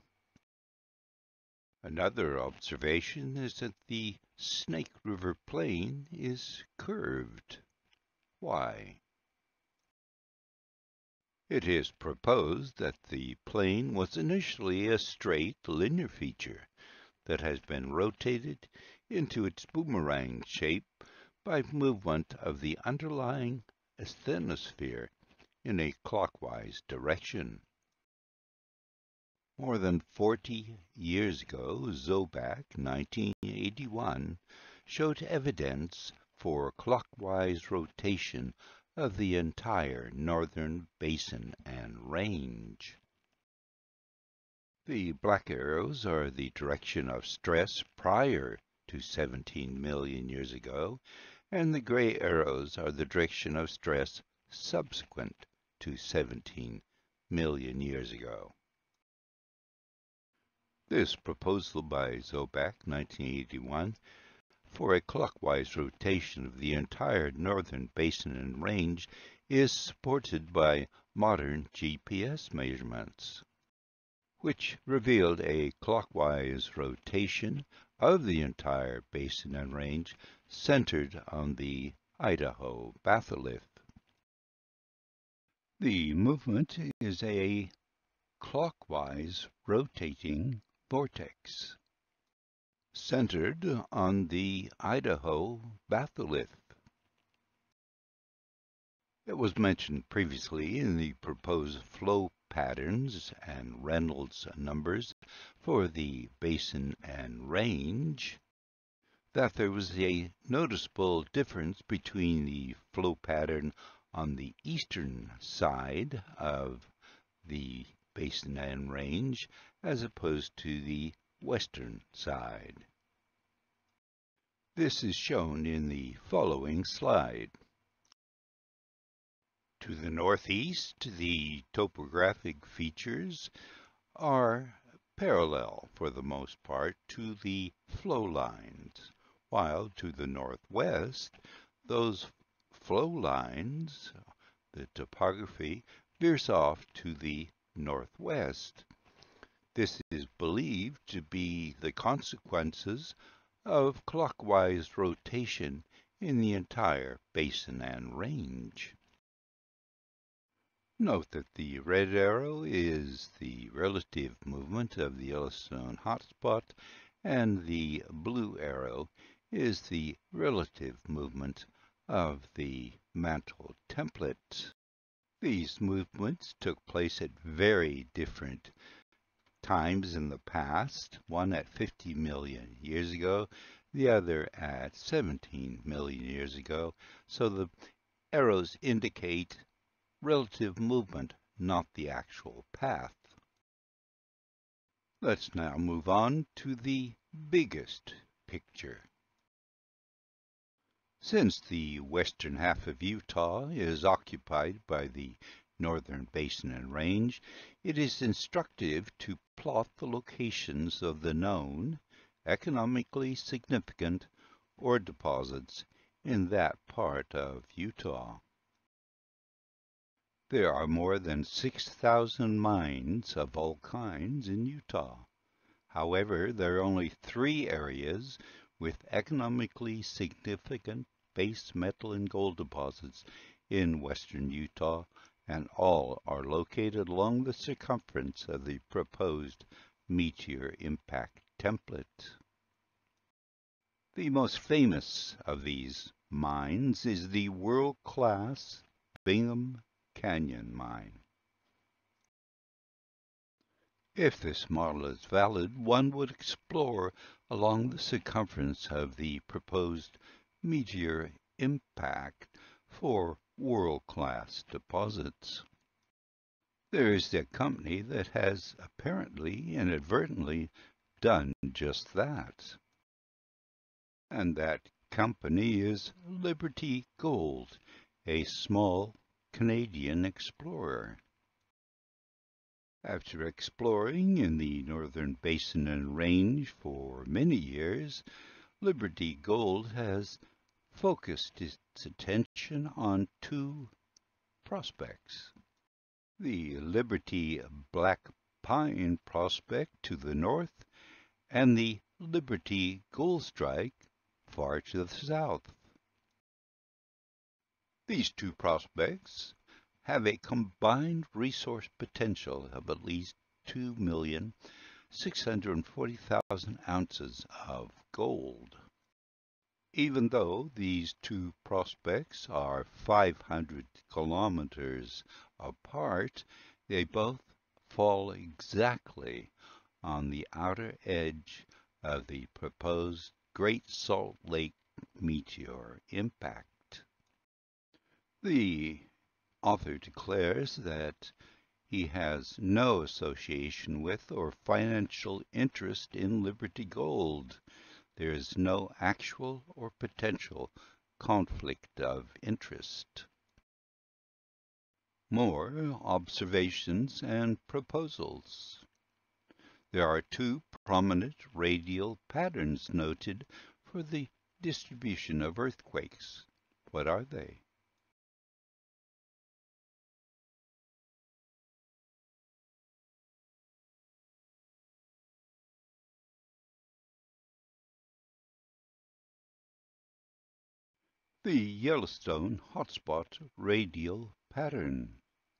Another observation is that the Snake River Plain is curved. Why? It is proposed that the plain was initially a straight linear feature that has been rotated into its boomerang shape by movement of the underlying asthenosphere in a clockwise direction. More than forty years ago, Zoback, nineteen eighty-one, showed evidence for clockwise rotation of the entire northern basin and range. The black arrows are the direction of stress prior to seventeen million years ago, and the gray arrows are the direction of stress subsequent to seventeen million years ago. This proposal by Zoback, nineteen eighty-one, for a clockwise rotation of the entire northern basin and range is supported by modern G P S measurements, which revealed a clockwise rotation of the entire basin and range centered on the Idaho batholith. The movement is a clockwise rotating vortex centered on the Idaho batholith. It was mentioned previously in the proposed flow patterns and Reynolds numbers for the basin and range that there was a noticeable difference between the flow pattern on the eastern side of the basin and range as opposed to the western side. This is shown in the following slide. To the northeast, the topographic features are parallel for the most part to the flow lines, while to the northwest, those flow lines, the topography, veers off to the northwest. This is believed to be the consequences of clockwise rotation in the entire basin and range. Note that the red arrow is the relative movement of the Yellowstone hotspot, and the blue arrow is the relative movement of the mantle template. These movements took place at very different times in the past, one at fifty million years ago, the other at seventeen million years ago, so the arrows indicate relative movement, not the actual path. Let's now move on to the biggest picture. Since the western half of Utah is occupied by the northern basin and range, it is instructive to plot the locations of the known, economically significant ore deposits in that part of Utah. There are more than six thousand mines of all kinds in Utah. However, there are only three areas with economically significant base metal and gold deposits in western Utah, and all are located along the circumference of the proposed meteor impact template. The most famous of these mines is the world-class Bingham Canyon mine. If this model is valid, one would explore along the circumference of the proposed meteor impact for world-class deposits. There is a company that has apparently inadvertently done just that. And that company is Liberty Gold, a small Canadian explorer. After exploring in the northern Basin and Range for many years, Liberty Gold has focused its attention on two prospects. The Liberty Black Pine prospect to the north and the Liberty Gold Strike far to the south. These two prospects have a combined resource potential of at least two million six hundred forty thousand ounces of gold. Even though these two prospects are five hundred kilometers apart, they both fall exactly on the outer edge of the proposed Great Salt Lake meteor impact. The author declares that he has no association with or financial interest in Liberty Gold. There is no actual or potential conflict of interest. More observations and proposals. There are two prominent radial patterns noted for the distribution of earthquakes. What are they? The Yellowstone hotspot radial pattern.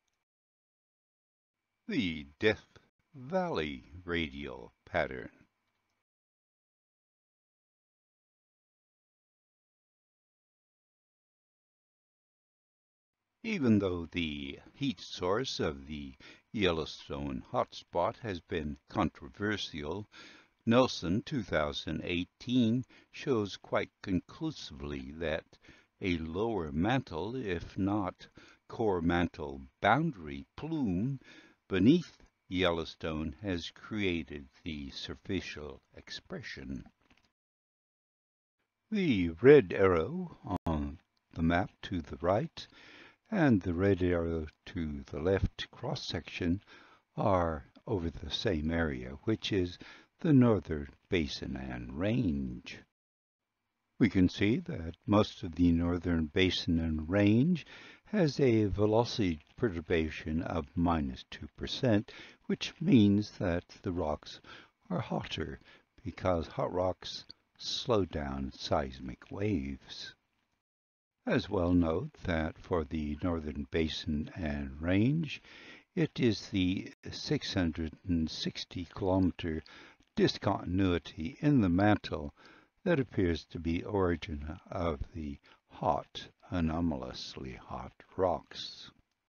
The Death Valley radial pattern. Even though the heat source of the Yellowstone hotspot has been controversial, Nelson two thousand eighteen shows quite conclusively that a lower mantle, if not core mantle boundary plume beneath Yellowstone has created the surficial expression. The red arrow on the map to the right and the red arrow to the left cross-section are over the same area, which is the northern Basin and Range. We can see that most of the northern Basin and Range has a velocity perturbation of minus two percent, which means that the rocks are hotter because hot rocks slow down seismic waves. As well note that for the northern Basin and Range, it is the six hundred sixty kilometer discontinuity in the mantle that appears to be origin of the hot, anomalously hot rocks.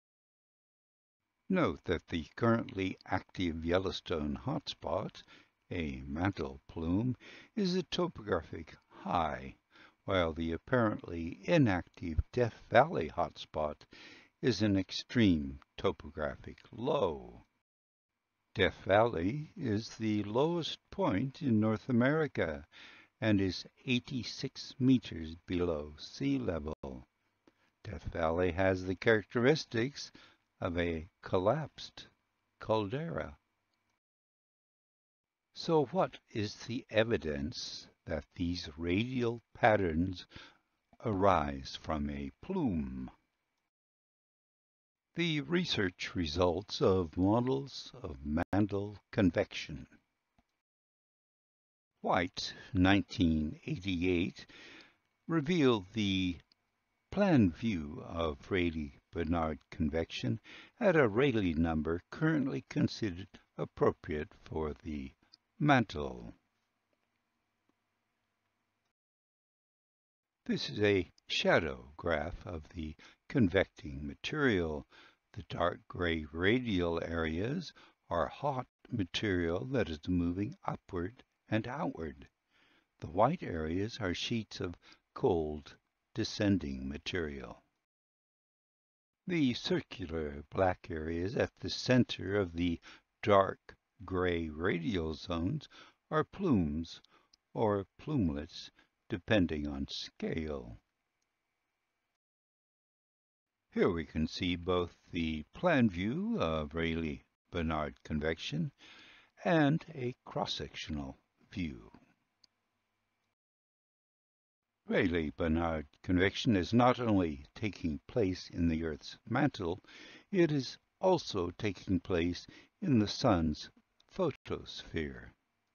Note that the currently active Yellowstone hotspot, a mantle plume, is a topographic high, while the apparently inactive Death Valley hotspot is an extreme topographic low. Death Valley is the lowest point in North America and is eighty-six meters below sea level. Death Valley has the characteristics of a collapsed caldera. So what is the evidence that these radial patterns arise from a plume? The research results of models of mantle convection. White, nineteen eighty-eight, revealed the plan view of Rayleigh-Bernard convection at a Rayleigh number currently considered appropriate for the mantle. This is a shadow graph of the convecting material. The dark gray radial areas are hot material that is moving upward and outward. The white areas are sheets of cold, descending material. The circular black areas at the center of the dark gray radial zones are plumes or plumelets, depending on scale. Here we can see both the plan view of Rayleigh-Benard convection and a cross-sectional view. Rayleigh-Benard convection is not only taking place in the Earth's mantle, it is also taking place in the Sun's photosphere.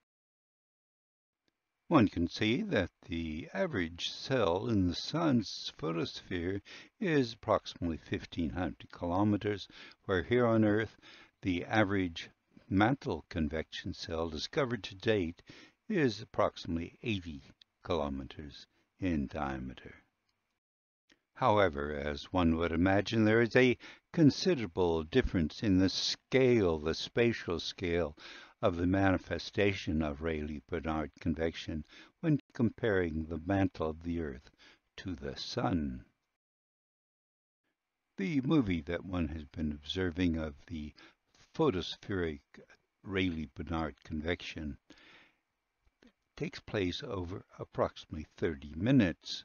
One can see that the average cell in the Sun's photosphere is approximately fifteen hundred kilometers, where here on Earth the average mantle convection cell discovered to date is approximately eighty kilometers in diameter. However, as one would imagine, there is a considerable difference in the scale, the spatial scale, of the manifestation of Rayleigh-Benard convection when comparing the mantle of the Earth to the Sun. The movie that one has been observing of the photospheric Rayleigh-Benard convection takes place over approximately thirty minutes.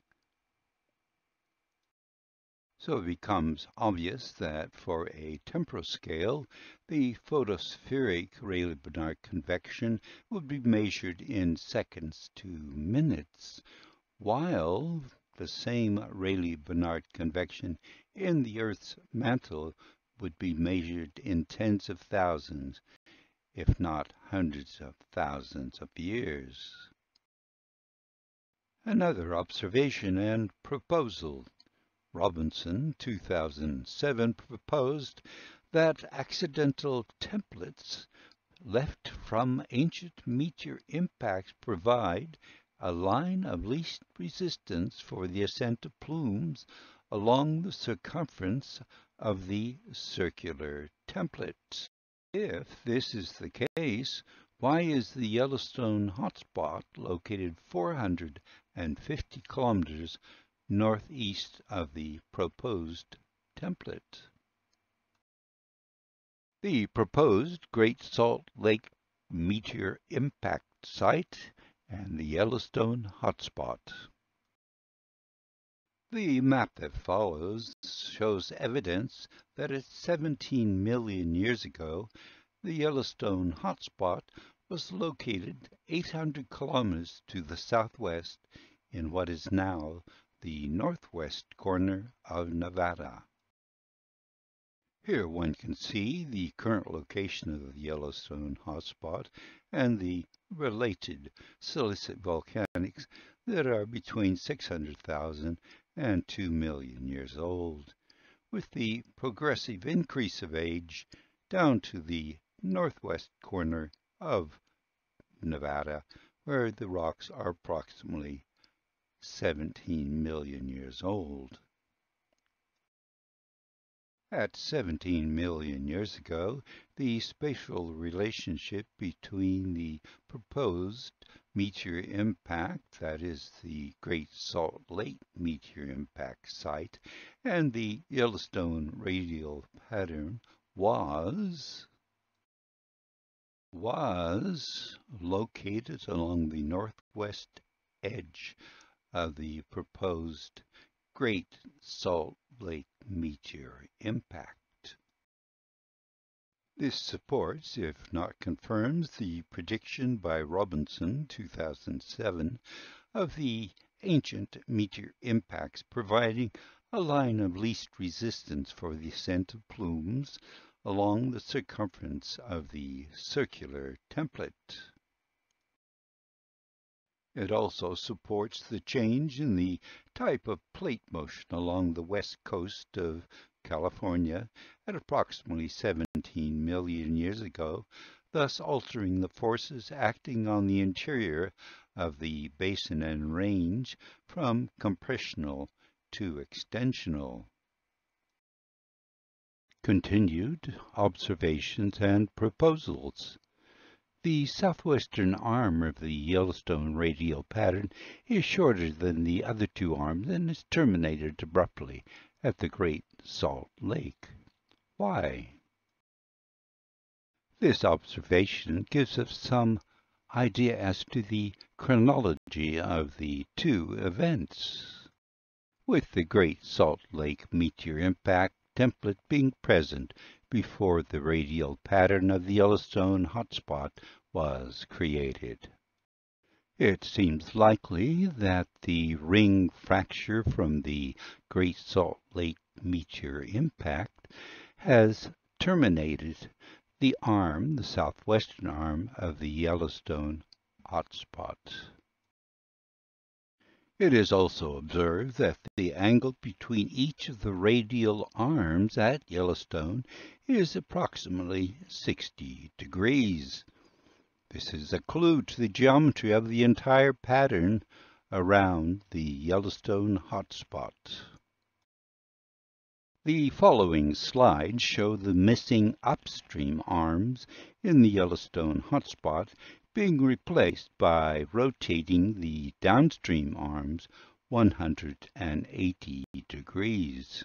So it becomes obvious that for a temporal scale, the photospheric Rayleigh-Benard convection would be measured in seconds to minutes, while the same Rayleigh-Benard convection in the Earth's mantle would be measured in tens of thousands, if not hundreds of thousands of years. Another observation and proposal. Robinson, two thousand seven, proposed that accidental templates left from ancient meteor impacts provide a line of least resistance for the ascent of plumes along the circumference of the circular template. If this is the case, why is the Yellowstone hotspot located four hundred fifty kilometers northeast of the proposed template? The proposed Great Salt Lake meteor impact site and the Yellowstone hotspot. The map that follows shows evidence that at seventeen million years ago, the Yellowstone hotspot was located eight hundred kilometers to the southwest in what is now the northwest corner of Nevada. Here one can see the current location of the Yellowstone hotspot and the related silicic volcanics that are between six hundred thousand and two million years old, with the progressive increase of age down to the northwest corner of Nevada, where the rocks are approximately seventeen million years old. At seventeen million years ago, the spatial relationship between the proposed meteor impact, that is the Great Salt Lake meteor impact site, and the Yellowstone radial pattern was was located along the northwest edge of the proposed Great Salt Lake meteor impact. This supports, if not confirms, the prediction by Robinson, two thousand seven, of the ancient meteor impacts providing a line of least resistance for the ascent of plumes along the circumference of the circular template. It also supports the change in the type of plate motion along the west coast of California at approximately seventeen million years ago, thus altering the forces acting on the interior of the Basin and Range from compressional to extensional. Continued observations and proposals. The southwestern arm of the Yellowstone radial pattern is shorter than the other two arms and is terminated abruptly at the Great Salt Lake. Why? This observation gives us some idea as to the chronology of the two events, with the Great Salt Lake meteor impact template being present before the radial pattern of the Yellowstone hotspot was created. It seems likely that the ring fracture from the Great Salt Lake meteor impact has terminated the arm, the southwestern arm of the Yellowstone hotspot. It is also observed that the angle between each of the radial arms at Yellowstone is approximately sixty degrees. This is a clue to the geometry of the entire pattern around the Yellowstone hotspot. The following slides show the missing upstream arms in the Yellowstone hotspot being replaced by rotating the downstream arms one hundred eighty degrees.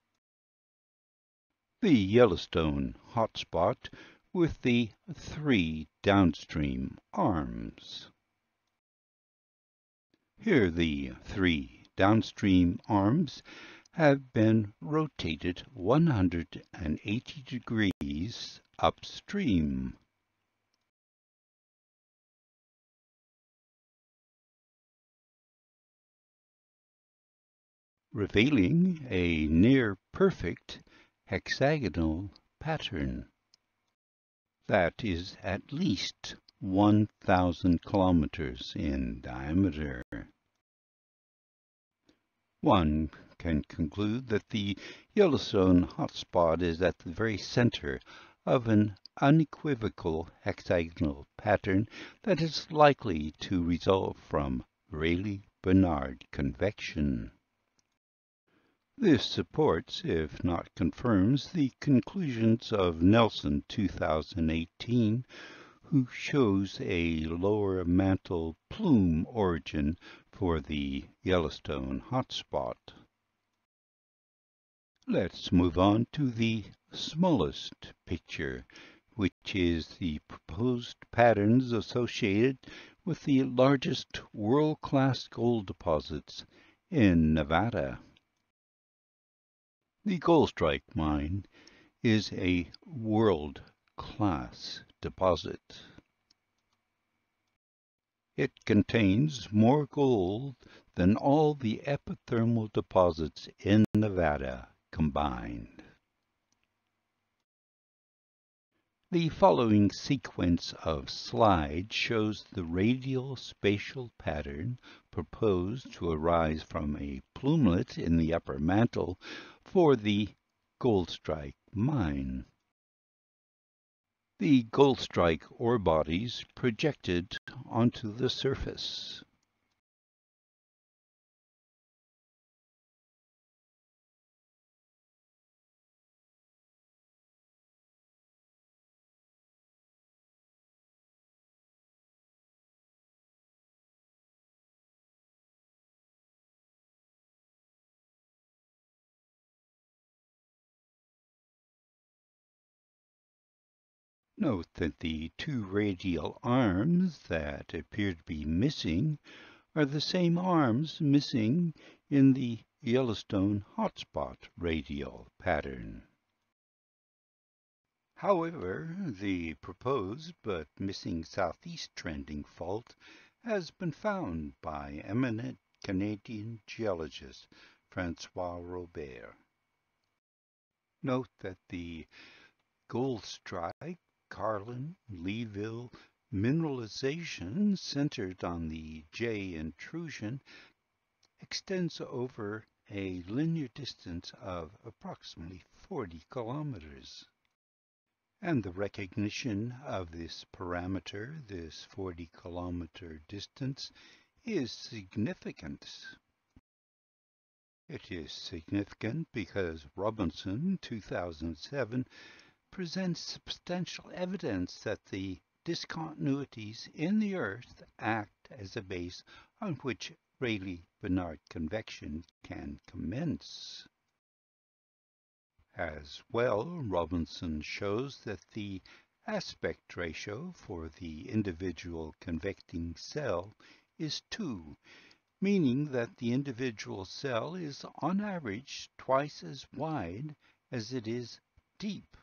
The Yellowstone hotspot with the three downstream arms. Here the three downstream arms have been rotated one hundred eighty degrees upstream. Revealing a near-perfect hexagonal pattern that is at least one thousand kilometers in diameter. One can conclude that the Yellowstone hotspot is at the very center of an unequivocal hexagonal pattern that is likely to result from Rayleigh-Bernard convection. This supports, if not confirms, the conclusions of Nelson two thousand eighteen, who shows a lower mantle plume origin for the Yellowstone hotspot. Let's move on to the smallest picture, which is the proposed patterns associated with the largest world-class gold deposits in Nevada. The Goldstrike mine is a world-class deposit. It contains more gold than all the epithermal deposits in Nevada combined. The following sequence of slides shows the radial spatial pattern proposed to arise from a plumelet in the upper mantle for the Goldstrike mine. The Goldstrike ore bodies projected onto the surface. Note that the two radial arms that appear to be missing are the same arms missing in the Yellowstone hotspot radial pattern. However, the proposed but missing southeast trending fault has been found by eminent Canadian geologist Francois Robert. Note that the Goldstrike Carlin Leeville mineralization centered on the J intrusion extends over a linear distance of approximately forty kilometers. And the recognition of this parameter, this forty kilometer distance, is significant. It is significant because Robinson, two thousand seven, presents substantial evidence that the discontinuities in the Earth act as a base on which Rayleigh-Benard convection can commence. As well, Robinson shows that the aspect ratio for the individual convecting cell is two, meaning that the individual cell is on average twice as wide as it is deep.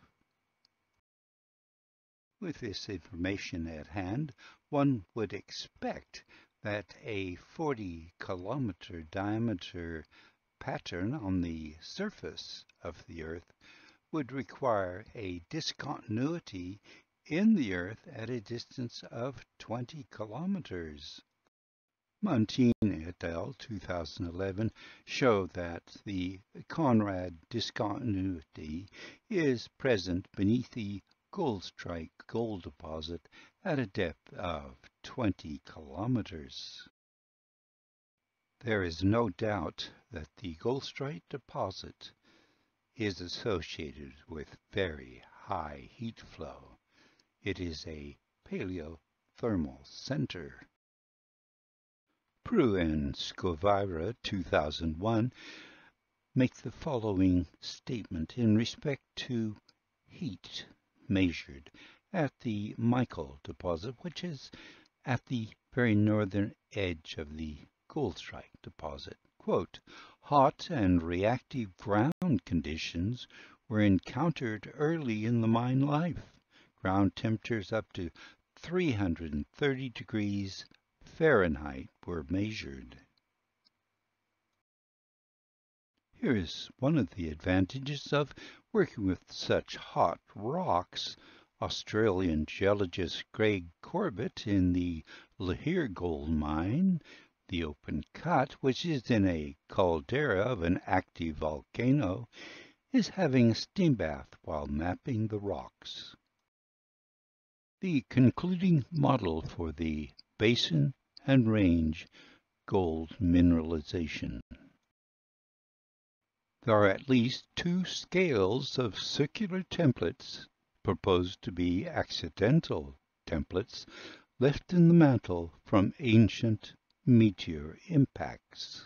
With this information at hand, one would expect that a forty kilometer diameter pattern on the surface of the Earth would require a discontinuity in the Earth at a distance of twenty kilometers. Montine et al. two thousand eleven show that the Conrad discontinuity is present beneath the Goldstrike gold deposit at a depth of twenty kilometers. There is no doubt that the Goldstrike deposit is associated with very high heat flow. It is a paleothermal center. Prue and Scovira, two thousand one, make the following statement in respect to heat measured at the Michael deposit, which is at the very northern edge of the Goldstrike deposit. Quote, hot and reactive ground conditions were encountered early in the mine life. Ground temperatures up to three hundred thirty degrees Fahrenheit were measured. Here is one of the advantages of working with such hot rocks. Australian geologist Greg Corbett in the Lihir gold mine, the open cut, which is in a caldera of an active volcano, is having a steam bath while mapping the rocks. The concluding model for the Basin and Range gold mineralization. There are at least two scales of circular templates proposed to be accidental templates left in the mantle from ancient meteor impacts.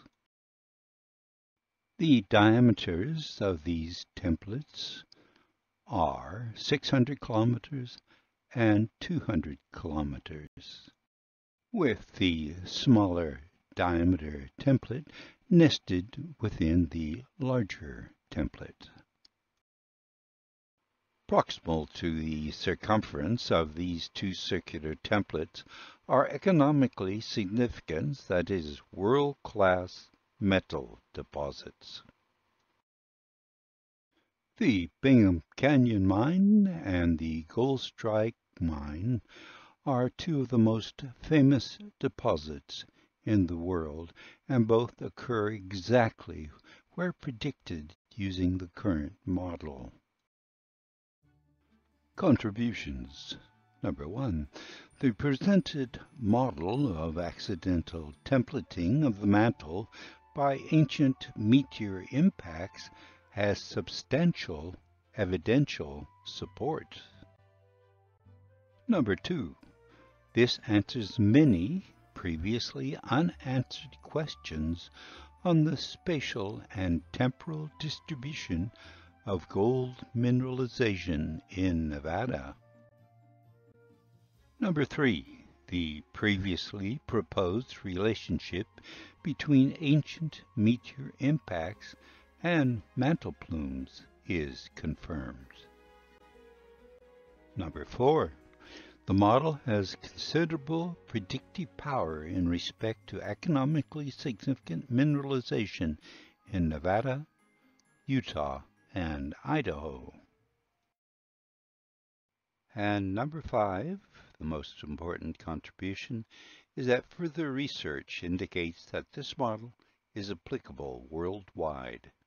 The diameters of these templates are six hundred kilometers and two hundred kilometers, with the smaller diameter template nested within the larger template. Proximal to the circumference of these two circular templates are economically significant, that is, world-class metal deposits. The Bingham Canyon Mine and the Goldstrike Mine are two of the most famous deposits in the world, and both occur exactly where predicted using the current model. Contributions. Number one, the presented model of accidental templating of the mantle by ancient meteor impacts has substantial evidential support. Number two, this answers many previously unanswered questions on the spatial and temporal distribution of gold mineralization in Nevada. Number three, the previously proposed relationship between ancient meteor impacts and mantle plumes is confirmed. Number four, the model has considerable predictive power in respect to economically significant mineralization in Nevada, Utah, and Idaho. And number five, the most important contribution, is that further research indicates that this model is applicable worldwide.